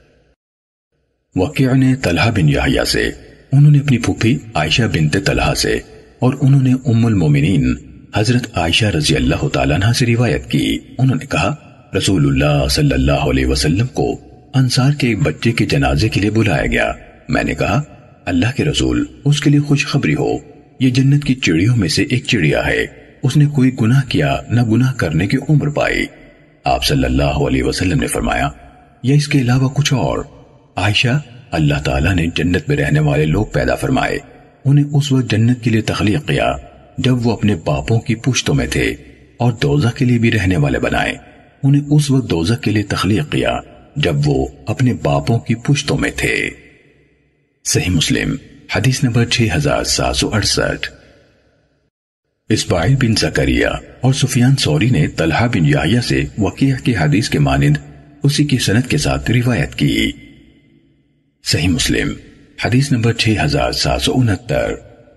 A: وقیع نے طلحہ بن یحییٰ سے، انہوں نے اپنی پھوپھی عائشہ بنت طلحہ سے اور انہوں نے ام المومنین حضرت عائشہ رضی اللہ تعالیٰ عنہ سے روایت کی، انہوں نے کہا رسول اللہ صلی اللہ علیہ وسلم کو انصار کے ایک بچے کے جنازے کے لیے بلایا گیا، میں نے کہا اللہ کے رسول اس کے لیے خوشخبری ہو، یہ جنت کی چڑیوں میں سے ایک چڑیا ہے، اس نے کوئی گناہ کیا نہ گناہ کرنے کی عمر پائی۔ آپ صلی اللہ علیہ وسلم نے فرمایا یا اس کے علاوہ کچھ اور؟ عائشہ اللہ تعالیٰ نے جنت میں رہنے والے لوگ پیدا فرمائے، انہیں اس وقت جنت کے لیے تخلیق کیا جب وہ اپنے باپوں کی پشتوں میں تھے، اور دوزخ کے لیے بھی رہنے والے بنائے، انہیں اس وقت دوزخ کے لیے تخلیق کیا جب وہ اپنے باپوں کی پشتوں میں تھے۔ صحیح مسلم حدیث نمبر چھ ہزار سات سو اڑسٹھ۔ اسماعیل بن زکریا اور سفیان ثوری نے طلحہ بن یحییٰ سے وقیع کی حدیث کے مانند اسی کی سند کے ساتھ روایت کی۔ صحیح مسلم حدیث نمبر چھ ہزار سات سو انہتر۔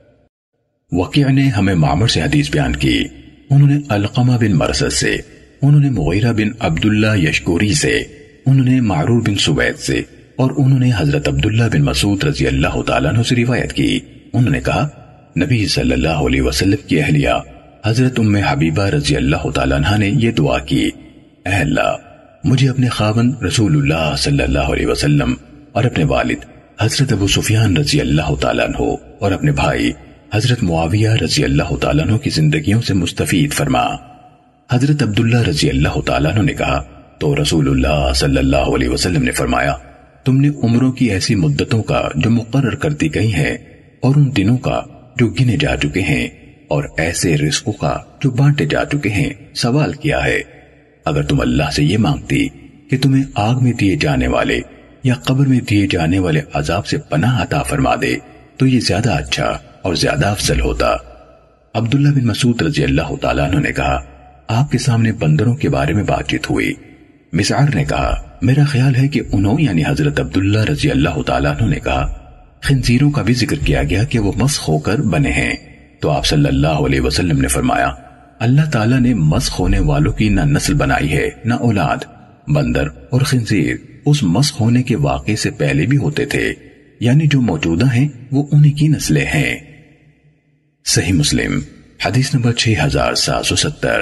A: وقیع نے ہمیں معمر سے حدیث بیان کی، انہوں نے علقمہ بن مرثد سے، انہوں نے مغیرہ بن عبداللہ یشکوری سے، انہوں نے معرور بن سوید سے اور انہوں نے حضرت عبداللہ بن مسعود رضی اللہ تعالیٰ عنہ سے روایت کی، انہوں نے کہا نبی صلی اللہ علیہ وسلم کی اہلیہ حضرت ام حبیبہ رضی اللہ تعالیٰ عنہ نے یہ دعا کی، اے اللہ مجھے اپنے خاوند رسول اللہ صلی اللہ علیہ وسلم اور اپنے والد حضرت ابو سفیان رضی اللہ تعالیٰ عنہ اور اپنے بھائی حضرت معاویہ رضی اللہ تعالیٰ عنہ کی زندگیوں سے مستفید فرما۔ حضرت عبداللہ رضی اللہ تعالیٰ عنہ نے کہا تو رسول اللہ صلی اللہ علیہ وسلم نے فرمایا تم نے عمروں کی ایسی مدتوں کا جو مقرر کر دی گئی ہیں اور ان دنوں کا جو گنے جا چکے ہیں اور ایسے رزقوں کا جو بانٹے جا چکے ہیں سوال کیا ہے، اگر تم اللہ سے یہ مانگتی کہ تمہیں آگ میں دیے جانے والے یا قبر میں دیے جانے والے عذاب سے پناہ عطا فرما دے تو یہ زیادہ اچھا اور زیادہ افضل ہوتا۔ عبداللہ بن مسعود رضی اللہ تعالیٰ عنہ نے کہا آپ کے سامنے بندروں کے بارے میں بات چیت ہوئی، مسعر نے کہا میرا خیال ہے کہ انہوں یعنی حضرت عبداللہ رضی اللہ تعالیٰ عنہ نے کہا خنزیروں کا بھی ذکر کیا گیا کہ وہ مسخ ہو کر بنے ہیں، تو آپ صلی اللہ علیہ وسلم نے فرمایا اللہ تعالیٰ نے مسخ ہونے والوں کی نہ نسل بنائی ہے نہ اولاد، بندر اور خنزیر اس مسخ ہونے کے واقعے سے پہلے بھی ہوتے تھے، یعنی جو موجودہ ہیں وہ انہی کی نسلیں ہیں۔ صحیح مسلم حدیث نمبر چھ ہزار سات سو ستر۔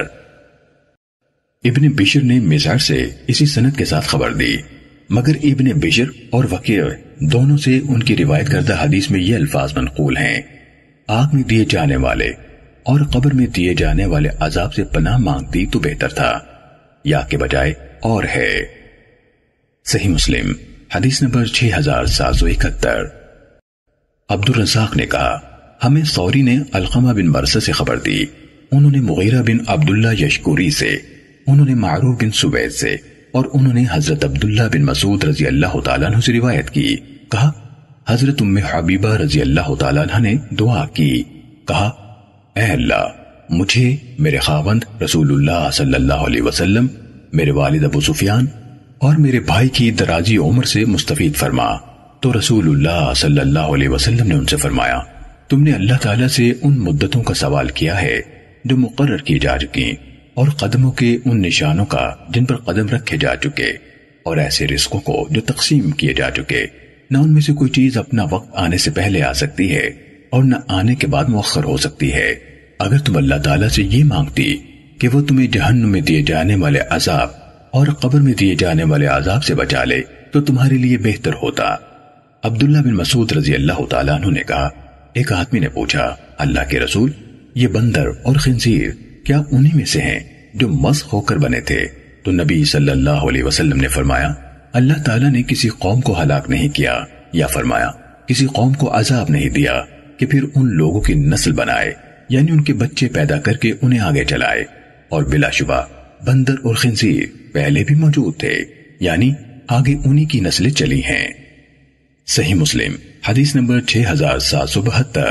A: ابن بشر نے مزار سے اسی سند کے ساتھ خبر دی، مگر ابن بشر اور وقیع دونوں سے ان کی روایت کردہ حدیث میں یہ الفاظ منقول ہیں آگ میں دیے جانے والے اور قبر میں دیے جانے والے عذاب سے پناہ مانگتی تو بہتر تھا، یا کے بجائے اور ہے۔ صحیح مسلم حدیث نمبر چھ ہزار سات سو اکہتر۔ عبد الرزاق نے کہا ہمیں ثوری نے علقمہ بن مرثد سے خبر دی، انہوں نے مغیرہ بن عبداللہ یشکوری سے، انہوں نے معرور بن سوید سے اور انہوں نے حضرت عبداللہ بن مسعود رضی اللہ تعالیٰ عنہ سے روایت کی، کہا حضرت ام حبیبہ رضی اللہ تعالیٰ عنہ نے دعا کی، کہا اے اللہ مجھے میرے خاوند رسول اللہ صلی اللہ علیہ وسلم، میرے والد ابو سفیان اور میرے بھائی کی درازی عمر سے مستفید فرما۔ تو رسول اللہ صلی اللہ علیہ وسلم نے ان سے فرمایا تم نے اللہ تعالیٰ سے ان مدتوں کا سوال کیا ہے جو مقرر کی جا چکی اور قدموں کے ان نشانوں کا جن پر قدم رکھے جا چکے اور ایسے رزقوں کو جو تقسیم کیے جا چکے، نہ ان میں سے کوئی چیز اپنا وقت آنے سے پہلے آ سکتی ہے اور نہ آنے کے بعد مؤخر ہو سکتی ہے۔ اگر تم اللہ تعالیٰ سے یہ مانگتی کہ وہ تمہیں جہنم میں دیے جانے والے عذاب اور قبر میں دیے جانے والے عذاب سے بچا لے تو تمہارے لیے بہتر ہوتا۔ عبداللہ بن مسعود رضی اللہ تعالیٰ عنہ نے کہا ایک آدمی نے پوچھا اللہ کے رسول یہ بندر اور خنزیر کیا انہی میں سے ہیں جو مسخ ہو کر بنے تھے، تو نبی صلی اللہ علیہ وسلم نے فرمایا اللہ تعالیٰ نے کسی قوم کو ہلاک نہیں کیا، یا فرمایا کسی قوم کو عذاب نہیں دیا کہ پھر ان لوگوں کی نسل بنائے، یعنی ان کے بچے پیدا کر کے انہیں آگے چلائے، اور بلا شبہ بندر اور خنزیر پہلے بھی موجود تھے، یعنی آگے انہی کی نسلیں چلی ہیں۔ صحیح مسلم حدیث نمبر چھ ہزار سات سو بہتر۔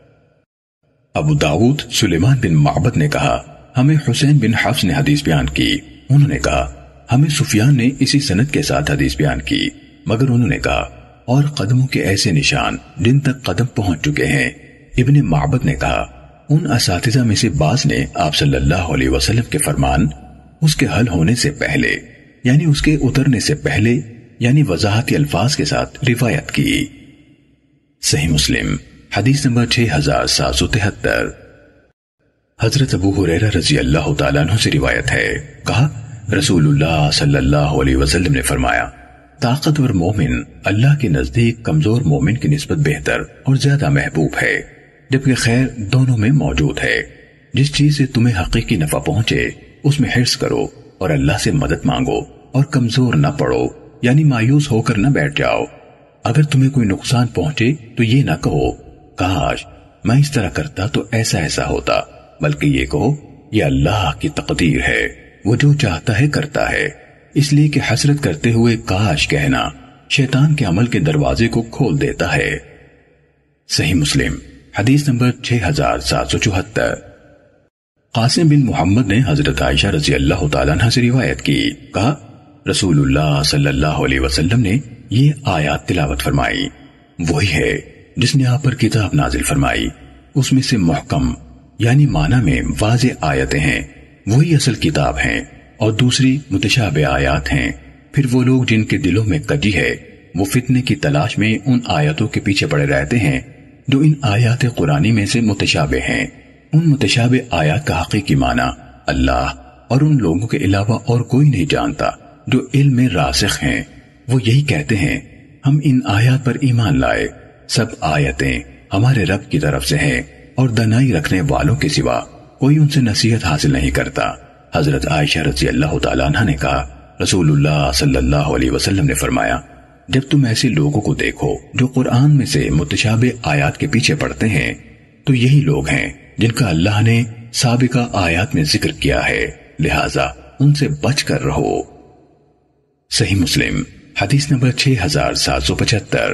A: ابو داؤد سلیمان بن معبد نے کہا ہمیں حسین بن حفص نے حدیث بیان کی، انہوں نے کہا ہمیں سفیان نے اسی سند کے ساتھ حدیث بیان کی، مگر انہوں نے کہا اور قدموں کے ایسے نشان جن تک قدم پہنچ چکے ہیں۔ ابن معبد نے کہا ان اساتذہ میں سے بعض نے آپ صلی اللہ علیہ وسلم کے فرمان اس کے حل ہونے سے پہلے، یعنی اس کے اترنے سے پہلے، یعنی وضاحتی الفاظ کے ساتھ روایت کی۔ صحیح مسلم حدیث نمبر چھ ہزار سات سو تہتر۔ حضرت ابو ہریرہ رضی اللہ تعالیٰ عنہ سے روایت ہے، کہا رسول اللہ صلی اللہ علیہ وسلم نے فرمایا طاقتور مومن اللہ کے نزدیک کمزور مومن کی نسبت بہتر اور زیادہ محبوب ہے، جبکہ خیر دونوں میں موجود ہے۔ جس چیز سے تمہیں حقیقی نفع پہنچے اس میں حرص کرو اور اللہ سے مدد مانگو، اور کمزور نہ پڑو، یعنی مایوس ہو کر نہ بیٹھ جاؤ۔ اگر تمہیں کوئی نقصان پہنچے تو یہ نہ کہو کاش میں اس طرح کرتا تو ایسا ایسا ہوتا، بلکہ یہ کہو یہ اللہ کی تقدیر ہے، وہ جو چاہتا ہے کرتا ہے، اس لیے کہ حسرت کرتے ہوئے کاش کہنا شیطان کے عمل کے دروازے کو کھول دیتا ہے۔ صحیح مسلم حدیث نمبر چھ ہزار سات سو چوہتر۔ قاسم بن محمد نے حضرت عائشہ رضی اللہ تعالیٰ عنہ سے روایت کی، کہا رسول اللہ صلی اللہ علیہ وسلم نے یہ آیات تلاوت فرمائی، وہی ہے جس نے آپ پر کتاب نازل فرمائی، اس میں سے محکم یعنی معنی میں واضح آیتیں ہیں، وہی اصل کتاب ہیں، اور دوسری متشابہ آیات ہیں۔ پھر وہ لوگ جن کے دلوں میں کجی ہے وہ فتنے کی تلاش میں ان آیاتوں کے پیچھے پڑے رہتے ہیں جو ان آیات قرآنی میں سے متشابہ ہیں۔ ان متشابہ آیات کا حقیقی معنی اللہ اور ان لوگوں کے علاوہ اور کوئی نہیں جانتا جو علم میں راسخ ہیں۔ وہ یہی کہتے ہیں ہم ان آیات پر ایمان لائے، سب آیتیں ہمارے رب کی طرف سے ہیں، اور دنائی رکھنے والوں کے سوا کوئی ان سے نصیحت حاصل نہیں کرتا۔ حضرت عائشہ رضی اللہ تعالیٰ عنہ نے کہا رسول اللہ صلی اللہ علیہ وسلم نے فرمایا جب تم ایسے لوگوں کو دیکھو جو قرآن میں سے متشابہ آیات کے پیچھے پڑتے ہیں تو یہی لوگ ہیں جن کا اللہ نے سابقہ آیات میں ذکر کیا ہے، لہٰذا ان سے بچ کر رہو۔ صحیح مسلم حدیث نمبر چھ ہزار سات سو پچہتر۔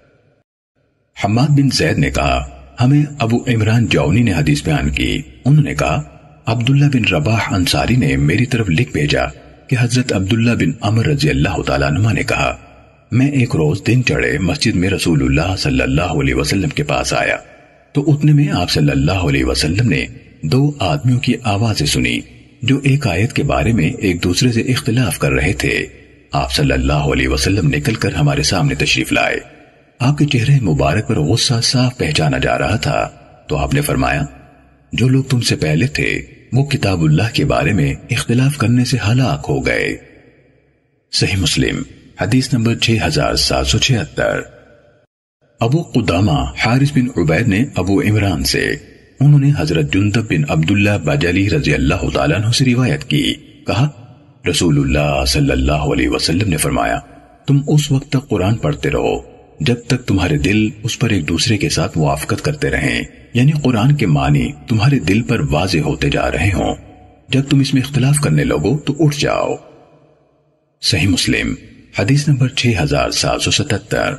A: حماد بن زید نے کہا ہمیں ابو عمران جونی نے حدیث بیان کی، انہوں نے کہا عبداللہ بن رباح انصاری نے میری طرف لکھ بھیجا کہ حضرت عبداللہ بن عمر رضی اللہ تعالیٰ عنہ نے کہا میں ایک روز دن چڑھے مسجد میں رسول اللہ صلی اللہ علیہ وسلم کے پاس آیا تو اتنے میں آپ صلی اللہ علیہ وسلم نے دو آدمیوں کی آوازیں سنی جو ایک آیت کے بارے میں ایک دوسرے سے اختلاف کر رہے تھے۔ آپ صلی اللہ علیہ وسلم نکل کر ہمارے سامنے تشریف لائے، آپ کے چہرے مبارک پر غصہ صاف پہچانا جا رہا تھا، تو آپ نے فرمایا جو لوگ تم سے پہلے تھے وہ کتاب اللہ کے بارے میں اختلاف کرنے سے ہلاک ہو گئے۔ صحیح مسلم حدیث نمبر چھ ہزار سات سو چھہتر۔ ابو قدامہ حارث بن عبید نے ابو عمران سے، انہوں نے حضرت جندب بن عبداللہ بجلی رضی اللہ تعالیٰ عنہ سے روایت کی، کہا رسول اللہ صلی اللہ علیہ وسلم نے فرمایا تم اس وقت تک قرآن پڑھتے رہو جب تک تمہارے دل اس پر ایک دوسرے کے ساتھ موافقت کرتے رہیں، یعنی قرآن کے معنی تمہارے دل پر واضح ہوتے جا رہے ہوں۔ جب تم اس میں اختلاف کرنے لگو تو اٹھ جاؤ۔ صحیح مسلم حدیث نمبر چھ ہزار سات سو ستتر۔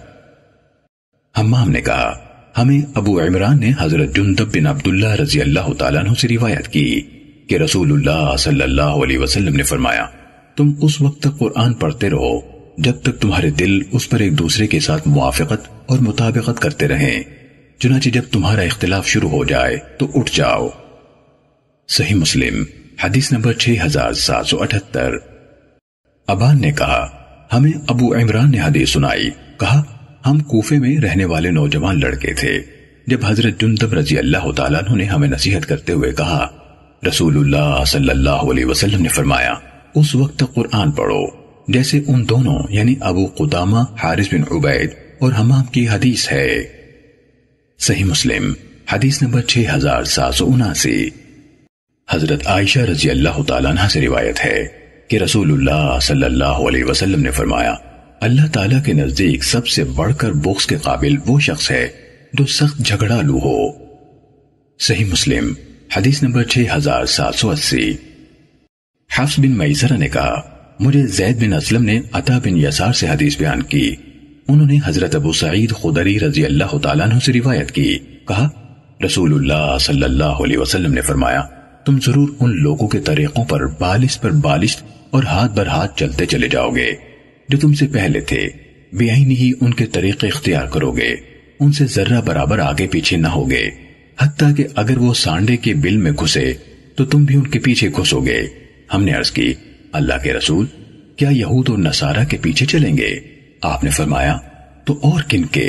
A: حمام نے کہا ہمیں ابو عمران نے حضرت جندب بن عبداللہ رضی اللہ تعالیٰ عنہ سے روایت کی کہ رسول اللہ صلی اللہ علیہ وسلم نے فرمایا تم اس وقت تک قرآن پڑھتے رہو جب تک تمہارے دل اس پر ایک دوسرے کے ساتھ موافقت اور مطابقت کرتے رہیں، چنانچہ جب تمہارا اختلاف شروع ہو جائے تو اٹھ جاؤ۔ صحیح مسلم حدیث نمبر چھ ہزار سات سو اٹھتر۔ ابان نے کہا ہمیں ابو عمران نے حدیث سنائی، کہا ہم کوفے میں رہنے والے نوجوان لڑکے تھے جب حضرت جندب رضی اللہ تعالیٰ عنہ نے ہمیں نصیحت کرتے ہوئے کہا رسول اللہ صلی اللہ علیہ وسلم نے فرمایا اس وقت تک قرآن پڑھو جیسے ان دونوں یعنی ابو قدامہ حارث بن عبید اور حمام کی حدیث ہے۔ صحیح مسلم حدیث نمبر چھ ہزار سات سو اناسی۔ حضرت عائشہ رضی اللہ تعالیٰ عنہ سے روایت ہے کہ رسول اللہ صلی اللہ علیہ وسلم نے فرمایا، اللہ تعالیٰ کے نزدیک سب سے بڑھ کر بغض کے قابل وہ شخص ہے جو سخت جھگڑالو ہو۔ صحیح مسلم حدیث نمبر چھ ہزار سات سو اسی۔ حفص بن میسرہ نے کہا، مجھے زید بن اسلم نے عطا بن یسار سے حدیث بیان کی، انہوں نے حضرت ابو سعید خدری رضی اللہ تعالیٰ عنہ سے روایت کی، کہا رسول اللہ صلی اللہ علیہ وسلم نے فرمایا، تم ضرور ان لوگوں کے طریقوں پر بالش پر بالش اور ہاتھ بر ہاتھ چلتے چلے جاؤ گے جو تم سے پہلے تھے، بے عینی ہی ان کے طریقے اختیار کرو گے، ان سے ذرہ برابر آگے پیچھے نہ ہوگے، حتیٰ کہ اگر وہ سانڈے کے بل میں گھسے تو تم بھی ان کے پیچھے گھسو گے۔ ہم نے عرض کی، اللہ کے رسول، کیا یہود اور نصارہ کے پیچھے چلیں گے؟ آپ نے فرمایا، تو اور کن کے؟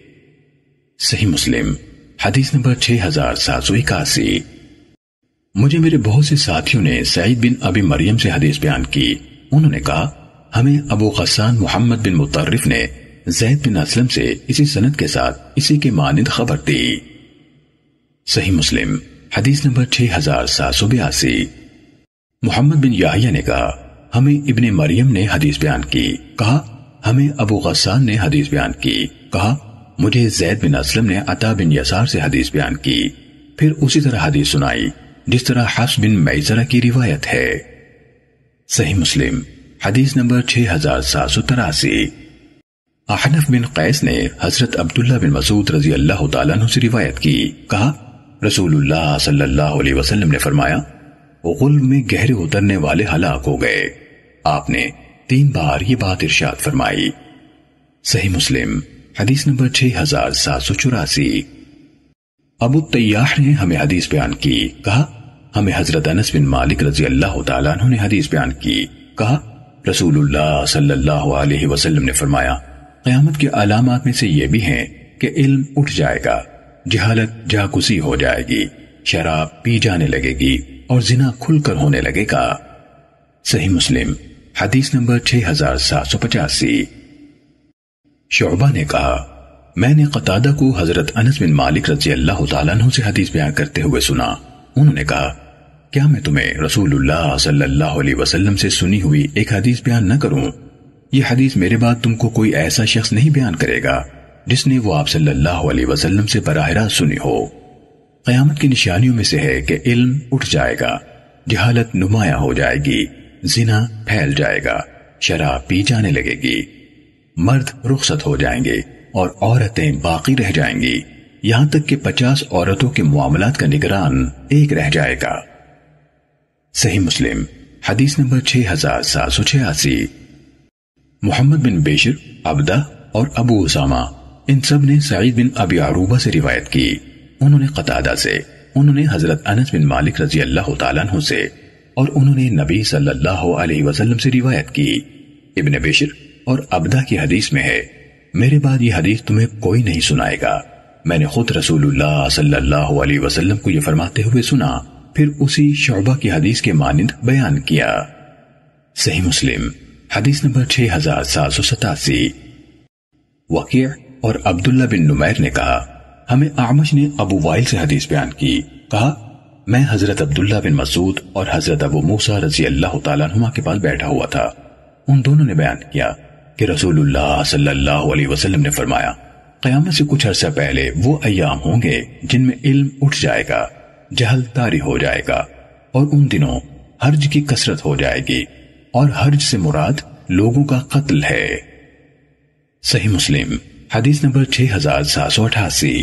A: صحیح مسلم حدیث نمبر چھ ہزار سات سو اکاسی۔ مجھے میرے بہت سے ساتھیوں نے سعید بن ابی مریم سے حدیث بیان کی، انہوں نے کہا ہمیں ابو غسان محمد بن مطرف نے زید بن اسلم سے اسی سند کے ساتھ اسی کے مانند خبر دی۔ صحیح مسلم حدیث نمبر چھ ہزار سات سو بیاسی۔ محمد بن یحییٰ نے کہا ہمیں ابن مریم نے حدیث بیان کی، کہا ہمیں ابو غسان نے حدیث بیان کی، کہا مجھے زید بن اسلم نے عطا بن یسار سے حدیث بیان کی، پھر اسی طرح حدیث سنائی جس طرح حفص بن میسرہ کی روایت ہے۔ صحیح مسلم حدیث نمبر چھ ہزار سات سو تراسی۔ احنف بن قیس نے حضرت عبداللہ بن مسعود رضی اللہ تعالیٰ عنہ سے روایت کی، کہا رسول اللہ صلی اللہ علیہ وسلم نے فرمایا، غلب میں گہرے اترنے والے ہلاک ہو گئے۔ آپ نے تین بار یہ بات ارشاد فرمائی۔ صحیح مسلم حدیث نمبر چھ ہزار سات سو چوراسی۔ ابو الطیاح نے ہمیں حدیث بیان کی، کہا ہمیں حضرت انس بن مالک رضی اللہ تعالیٰ عنہ نے حدیث بیان کی، کہا رسول اللہ صلی اللہ علیہ وسلم نے فرمایا، قیامت کے علامات میں سے یہ بھی ہیں کہ علم اٹھ جائے گا، جہالت جاگزی ہو جائے گی، شراب پی جانے لگے گی اور زنا کھل کر ہونے لگے گا۔ صحیح مسلم حدیث نمبر چھ ہزار سات سو پچاسی۔ شعبہ نے کہا میں نے قتادہ کو حضرت انس بن مالک رضی اللہ تعالیٰ عنہ سے حدیث بیان کرتے ہوئے سنا، انہوں نے کہا کیا میں تمہیں رسول اللہ صلی اللہ علیہ وسلم سے سنی ہوئی ایک حدیث بیان نہ کروں؟ یہ حدیث میرے بعد تم کو کوئی ایسا شخص نہیں بیان کرے گا جس نے وہ آپ صلی اللہ علیہ وسلم سے براہ راست سنی ہو۔ قیامت کی نشانیوں میں سے ہے کہ علم اٹھ جائے گا، جہالت نمایاں ہو جائے گی، زنا پھیل جائے گا، شراب پی جانے لگے گی، مرد رخصت ہو جائیں گے اور عورتیں باقی رہ جائیں گی، یہاں تک کہ پچاس عورتوں کے معاملات کا نگران ایک رہ جائے گا۔ صحیح مسلم حدیث نمبر چھ ہزار سات سو چھیاسی۔ محمد بن بشر، عبدہ اور ابو اسامہ ان سب نے سعید بن ابی عروبہ سے روایت کی، انہوں نے قتادہ سے، انہوں نے حضرت انس بن مالک رضی اللہ تعالیٰ عنہ سے، اور انہوں نے نبی صلی اللہ علیہ وسلم سے روایت کی۔ ابن بشر اور عبدہ کی حدیث میں ہے، میرے بعد یہ حدیث تمہیں کوئی نہیں سنائے گا، میں نے خود رسول اللہ صلی اللہ علیہ وسلم کو یہ فرماتے ہوئے سنا، پھر اسی شعبہ کی حدیث کے مانند بیان کیا۔ صحیح مسلم حدیث نمبر چھ ہزار سات سو ستاسی۔ وقیع اور عبداللہ بن نمیر نے کہا ہمیں اعمش نے ابو وائل سے حدیث بیان کی، کہا میں حضرت عبداللہ بن مسعود اور حضرت ابو موسیٰ رضی اللہ تعالیٰ عنہما کے پاس بیٹھا ہوا تھا، ان دونوں نے بیان کیا کہ رسول اللہ صلی اللہ علیہ وسلم نے فرمایا قیامت سے کچھ عرصہ پہلے وہ ایام ہوں گے جن میں علم اٹھ جائے گا، جہل طاری ہو جائے گا، اور ان دنوں حرج کی کثرت ہو جائے گی، اور حرج سے مراد لوگوں کا قتل ہے۔ صحیح مسلم حدیث نمبر چھ ہزار سات سو اٹھاسی۔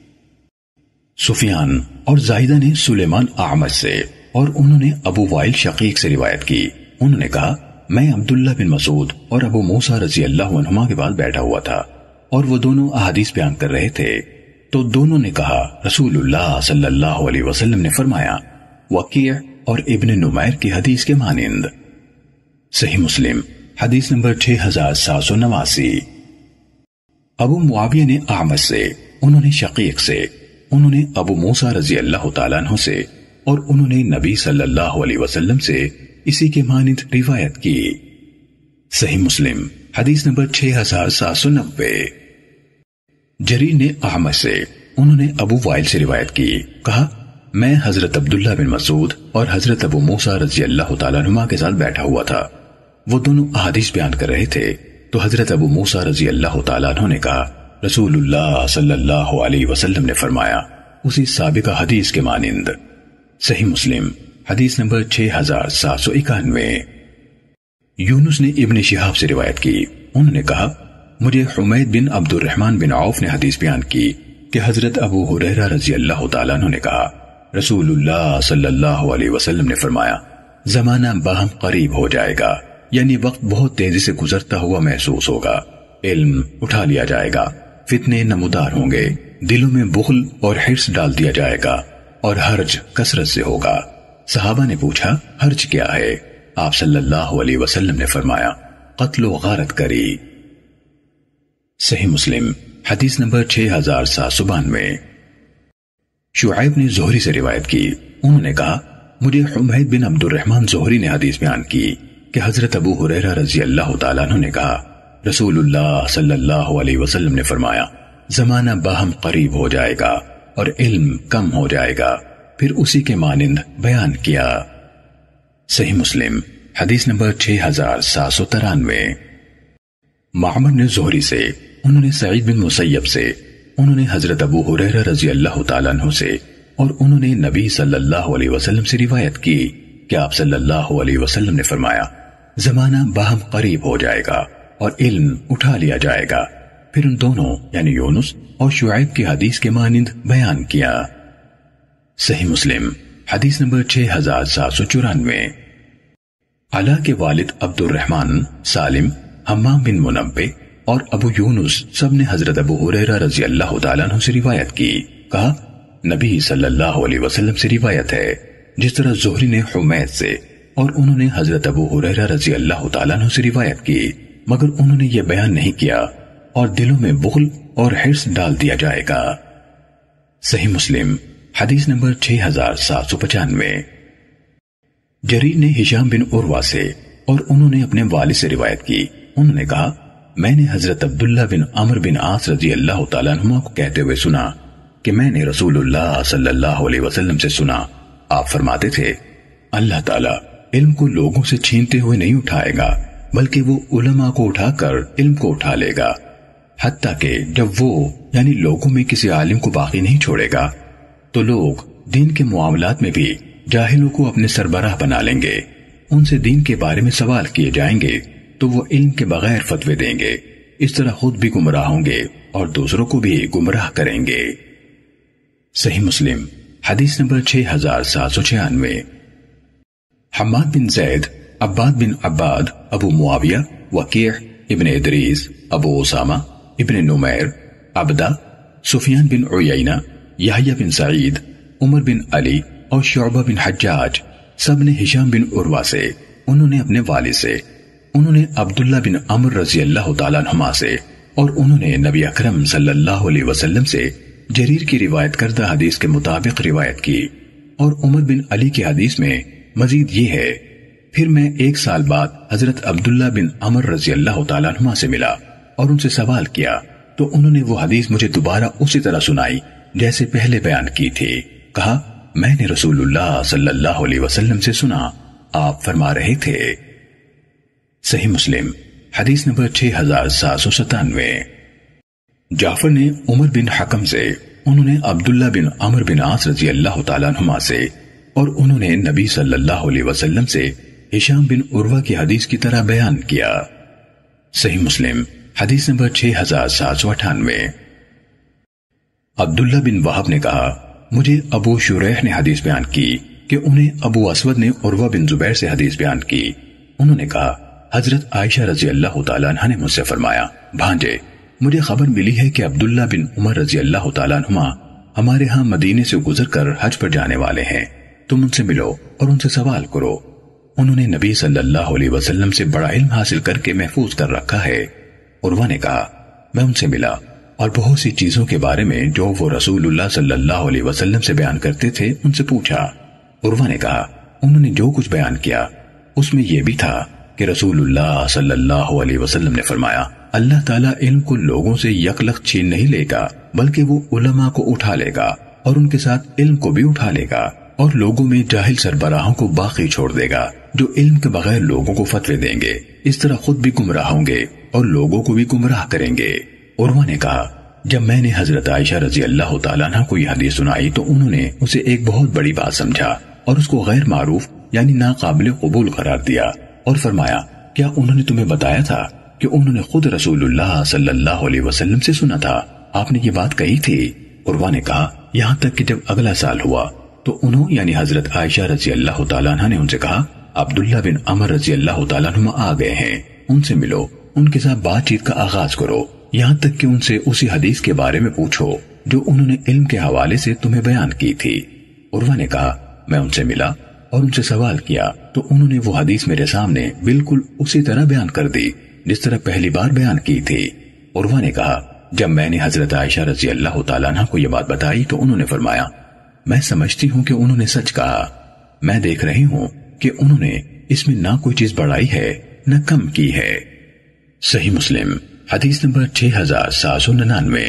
A: سفیان اور زائدہ نے سلیمان اعمش سے اور انہوں نے ابو وائل شقیق سے روایت کی، انہوں نے کہا میں عبداللہ بن مسعود اور ابو موسیٰ رضی اللہ عنہما کے پاس بیٹھا ہوا تھا اور وہ دونوں احادیث بیان کر رہے تھے، تو دونوں نے کہا رسول اللہ صلی اللہ علیہ وسلم نے فرمایا وقیع اور ابن نمیر کی حدیث کے مانند۔ صحیح مسلم حدیث نمبر چھ ہزار سات سو نواسی۔ ابو معاویہ نے اعمش سے، انہوں نے شقیق سے، انہوں نے ابو موسیٰ رضی اللہ تعالیٰ عنہ سے، اور انہوں نے نبی صلی اللہ علیہ وسلم سے اسی کے مانند روایت کی۔ صحیح مسلم حدیث نمبر چھ ہزار سات سو نبے۔ جریر نے اعمش سے، انہوں نے ابو وائل سے روایت کی، کہا میں حضرت عبداللہ بن مسعود اور حضرت ابو موسیٰ رضی اللہ تعالیٰ عنہما کے ساتھ بیٹھا ہوا تھا۔ وہ دونوں احادیث بیان کر رہے تھے تو حضرت ابو موسیٰ رضی اللہ تعالیٰ عنہ نے کہا، رسول اللہ صلی اللہ علیہ وسلم نے فرمایا، اسی سابقہ حدیث کے مانند۔ صحیح مسلم حدیث نمبر چھ ہزار سات سو اکانوے۔ یونس نے ابن شہاب سے روایت کی، انہوں نے کہا، مجھے حمید بن عبد الرحمن بن عوف نے حدیث بیان کی کہ حضرت ابو ہریرہ رضی اللہ تعالیٰ عنہ نے کہا، رسول اللہ صلی اللہ علیہ وسلم نے فرمایا، زمانہ باہم قریب ہو جائے گا، یعنی وقت بہت تیزی سے گزرتا ہوا محسوس ہوگا، علم اٹھا لیا جائے گا، فتنے نمودار ہوں گے، دلوں میں بخل اور حرص ڈال دیا جائے گا، اور حرج کثرت سے ہوگا۔ صحابہ نے پوچھا، حرج کیا ہے؟ آپ صلی اللہ علیہ وسلم نے فرمایا، قتل و غارت کری۔ صحیح مسلم حدیث نمبر چھ ہزار سات سو بانوے۔ شعیب نے زہری سے روایت کی، انہوں نے کہا، مجھے حمید بن عبد الرحمن زہری نے حدیث بیان کی کہ حضرت ابو ہریرہ رضی اللہ تعالیٰ عنہ نے کہا، رسول اللہ صلی اللہ علیہ وسلم نے فرمایا، زمانہ باہم قریب ہو جائے گا اور علم کم ہو جائے گا، پھر اسی کے مانند بیان کیا۔ صحیح مسلم حدیث نمبر چھ ہزار سات سو ترانوے۔ معمر نے زہری سے، انہوں نے سعید بن مسیب سے، انہوں نے حضرت ابو ہریرہ رضی اللہ تعالیٰ عنہ سے، اور انہوں نے نبی صلی اللہ علیہ وسلم سے روایت کی کہ آپ صلی اللہ علیہ وسلم نے فرمایا، زمانہ باہم قریب ہو جائے گا اور علم اٹھا لیا جائے گا، پھر ان دونوں یعنی یونس اور شعیب کی حدیث کے مانند بیان کیا۔ صحیح مسلم حدیث نمبر چھ ہزار سات سو چورانوے۔ علا کے والد عبد الرحمن، سالم، حمام بن منبع اور ابو یونس سب نے حضرت ابو ہریرہ رضی اللہ تعالیٰ عنہ سے روایت کی، کہا، نبی صلی اللہ علیہ وسلم سے روایت ہے، جس طرح زہری نے حمید سے اور انہوں نے حضرت ابو ہریرہ رضی اللہ تعالیٰ عنہ سے روایت کی، مگر انہوں نے یہ بیان نہیں کیا اور دلوں میں بخل اور حرص ڈال دیا جائے گا۔ صحیح مسلم حدیث نمبر چھ ہزار سات سو پچانوے۔ جریر نے ہشام بن عروہ سے اور انہوں نے اپنے والد سے روایت کی، انہوں نے کہا، میں نے حضرت عبداللہ بن عمر بن عاص رضی اللہ تعالیٰ عنہما کو کہتے ہوئے سنا کہ میں نے رسول اللہ صلی اللہ علیہ وسلم سے سنا، آپ فرماتے تھے، اللہ تعالیٰ علم کو لوگوں سے چھینتے ہوئے نہیں اٹھائے گا، بلکہ وہ علماء کو اٹھا کر علم کو اٹھا لے گا، حتیٰ کہ جب وہ یعنی لوگوں میں کسی عالم کو باقی نہیں چھوڑے گا تو لوگ دین کے معاملات میں بھی جاہلوں کو اپنے سربراہ بنا لیں گے، ان سے دین کے بارے میں سوال کیے جائیں گے تو وہ علم کے بغیر فتوے دیں گے، اس طرح خود بھی گمراہ ہوں گے اور دوسروں کو بھی گمراہ کریں گے۔ صحیح مسلم حدیث نمبر چھ ہزار سات سو چھیانوے۔ حماد بن زید، عباد بن عباد، ابو معاویہ، وکیع ابن ادریس، ابو اسامہ ابن نمیر، عبدہ، سفیان بن عیینہ، یحییٰ بن سعید، عمر بن علی اور شعبہ بن حجاج سب نے ہشام بن عروہ سے، انہوں نے اپنے والد سے، انہوں نے عبداللہ بن عمر رضی اللہ تعالیٰ عنہما سے، اور انہوں نے نبی اکرم صلی اللہ علیہ وسلم سے جریر کی روایت کردہ حدیث کے مطابق روایت کی، اور عمر بن علی کی حدیث میں مزید یہ ہے، پھر میں ایک سال بعد حضرت عبداللہ بن عمر رضی اللہ تعالیٰ عنہما سے ملا اور ان سے سوال کیا تو انہوں نے وہ حدیث مجھے دوبارہ اسی طرح سنائی جیسے پہلے بیان کی تھی، کہا، میں نے رسول اللہ صلی اللہ علیہ وسلم سے سنا، آپ فرما رہے تھے۔ صحیح مسلم حدیث نمبر چھ ہزار سات سو ستانوے۔ جعفر نے عمر بن حکم سے، انہوں نے عبداللہ بن عمر بن عاص رضی اللہ تعالیٰ عنہما سے، اور انہوں نے نبی صلی اللہ علیہ وسلم سے ہشام بن عروہ کی حدیث کی طرح بیان کیا۔ صحیح مسلم حدیث نمبر چھ ہزار سات سو اٹھانوے۔ عبداللہ بن وہب نے کہا، مجھے ابو شریح نے حدیث بیان کی کہ انہیں ابو اسود نے عروہ بن زبیر سے حدیث بیان کی، انہوں نے کہا، حضرت عائشہ رضی اللہ تعالیٰ عنہ نے مجھ سے فرمایا، بھانجے، مجھے خبر ملی ہے کہ عبداللہ بن عمر رضی اللہ تعالیٰ عنہما ہمارے ہاں مدینے سے گزر کر حج پر جانے والے ہیں، تم ان سے ملو اور ان سے سوال کرو، انہوں نے نبی صلی اللہ علیہ وسلم سے بڑا علم حاصل کر کے محفوظ کر رکھا ہے۔ عروہ نے کہا، میں ان سے ملا اور بہت سی چیزوں کے بارے میں جو وہ رسول اللہ صلی اللہ علیہ وسلم سے بیان کرتے تھے ان سے پوچھا۔ عروہ نے کہا، انہوں نے جو کچھ بیان کیا اس میں یہ بھی تھا کہ رسول اللہ صلی اللہ علیہ وسلم نے فرمایا، اللہ تعالیٰ علم کو لوگوں سے یک لخت چھین نہیں لے گا، بلکہ وہ علماء کو اٹھا لے گا اور ان کے ساتھ علم کو بھی اٹھا لے گا، اور لوگوں میں جاہل سربراہوں کو باقی چھوڑ دے گا جو علم کے بغیر لوگوں کو فتوے دیں گے، اس طرح خود بھی گمراہ ہوں گے اور لوگوں کو بھی گمراہ کریں گے۔ عروہ نے کہا جب میں نے حضرت عائشہ رضی اللہ تعالیٰ عنہ کو یہ حدیث سنائی تو انہوں نے اسے ایک بہت بڑی بات سمجھا اور اس کو غیر معروف یعنی ناقابل قبول قرار دیا، اور فرمایا کیا انہوں نے تمہیں بتایا تھا کہ انہوں نے خود رسول اللہ صلی اللہ علیہ وسلم سے سنا تھا، آپ نے یہ بات کہی تھی؟ عروہ نے کہا یہاں تک کہ جب اگلا سال ہوا تو انہوں یعنی حضرت عائشہ رضی اللہ تعالیٰ عنہ نے ان سے کہا عبداللہ بن عمر رضی اللہ تعالیٰ عنہ آ گئے ہیں، ان سے ملو، ان کے ساتھ بات چیت کا آغاز کرو، یہاں تک کہ ان سے اسی حدیث کے بارے میں پوچھو جو انہوں نے علم کے حوالے سے تمہیں بیان کی تھی۔ عروہ نے کہا میں ان سے ملا اور ان سے سوال کیا تو انہوں نے وہ حدیث میرے سامنے بالکل اسی طرح بیان کر دی جس طرح پہلی بار بیان کی تھی۔ عروہ نے کہا جب میں نے حضرت عائشہ رضی اللہ تعالیٰ عنہ کو یہ بات بتائی تو انہوں نے فرمایا میں سمجھتی ہوں کہ انہوں نے سچ کہا، میں دیکھ رہی ہوں کہ انہوں نے اس میں نہ کوئی چیز بڑھائی ہے نہ کم کی ہے۔ صحیح مسلم حدیث نمبر چھ ہزار سات سو ننانوے۔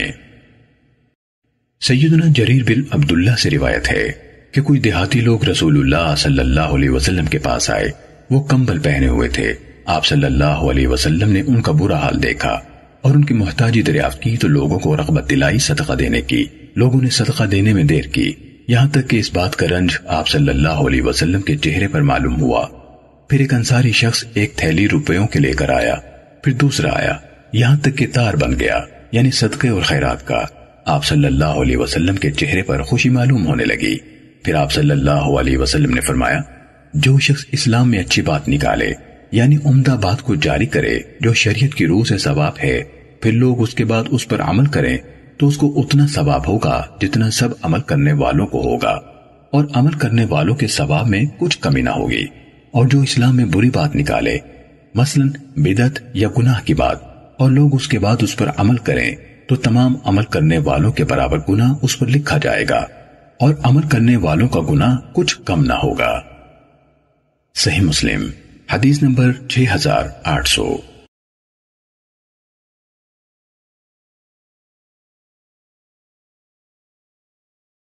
A: سیدنا جریر بن عبداللہ سے روایت ہے کہ کوئی دیہاتی لوگ رسول اللہ صلی اللہ علیہ وسلم کے پاس آئے، وہ کمبل پہنے ہوئے تھے، آپ صلی اللہ علیہ وسلم نے ان کا برا حال دیکھا اور ان کی محتاجی دریافت کی تو لوگوں کو رغبت دلائی صدقہ دینے کی، لوگوں نے صدقہ دینے میں دیر کی، یہاں تک کہ اس بات کا رنج آپ صلی اللہ علیہ وسلم کے چہرے پر معلوم ہوا۔ پھر ایک انصاری شخص ایک تھیلی روپیوں کے لے کر آیا، پھر دوسرا آیا، یہاں تک کہ تار بن گیا یعنی صدقے اور خیرات کا۔ آپ صلی اللہ علیہ وسلم کے چہرے پر خوشی معلوم ہونے لگی۔ پھر آپ صلی اللہ علیہ وسلم نے فرمایا جو شخص اسلام میں اچھی بات نکالے یعنی عمدہ بات کو جاری کرے جو شریعت کی روح سے ثواب ہے، پھر لوگ اس کے بعد اس پر عمل کریں تو اس کو اتنا ثواب ہوگا جتنا سب عمل کرنے والوں کو ہوگا، اور عمل کرنے والوں کے ثواب میں کچھ کمی نہ ہوگی۔ اور جو اسلام میں بری بات نکالے مثلا بدعت یا گناہ کی بات اور لوگ اس کے بعد اس پر عمل کریں تو تمام عمل کرنے والوں کے برابر گناہ اس پر لکھا جائے گا اور عمل کرنے والوں کا گناہ کچھ کم نہ ہوگا۔ صحیح مسلم حدیث نمبر چھ ہزار آٹھ سو۔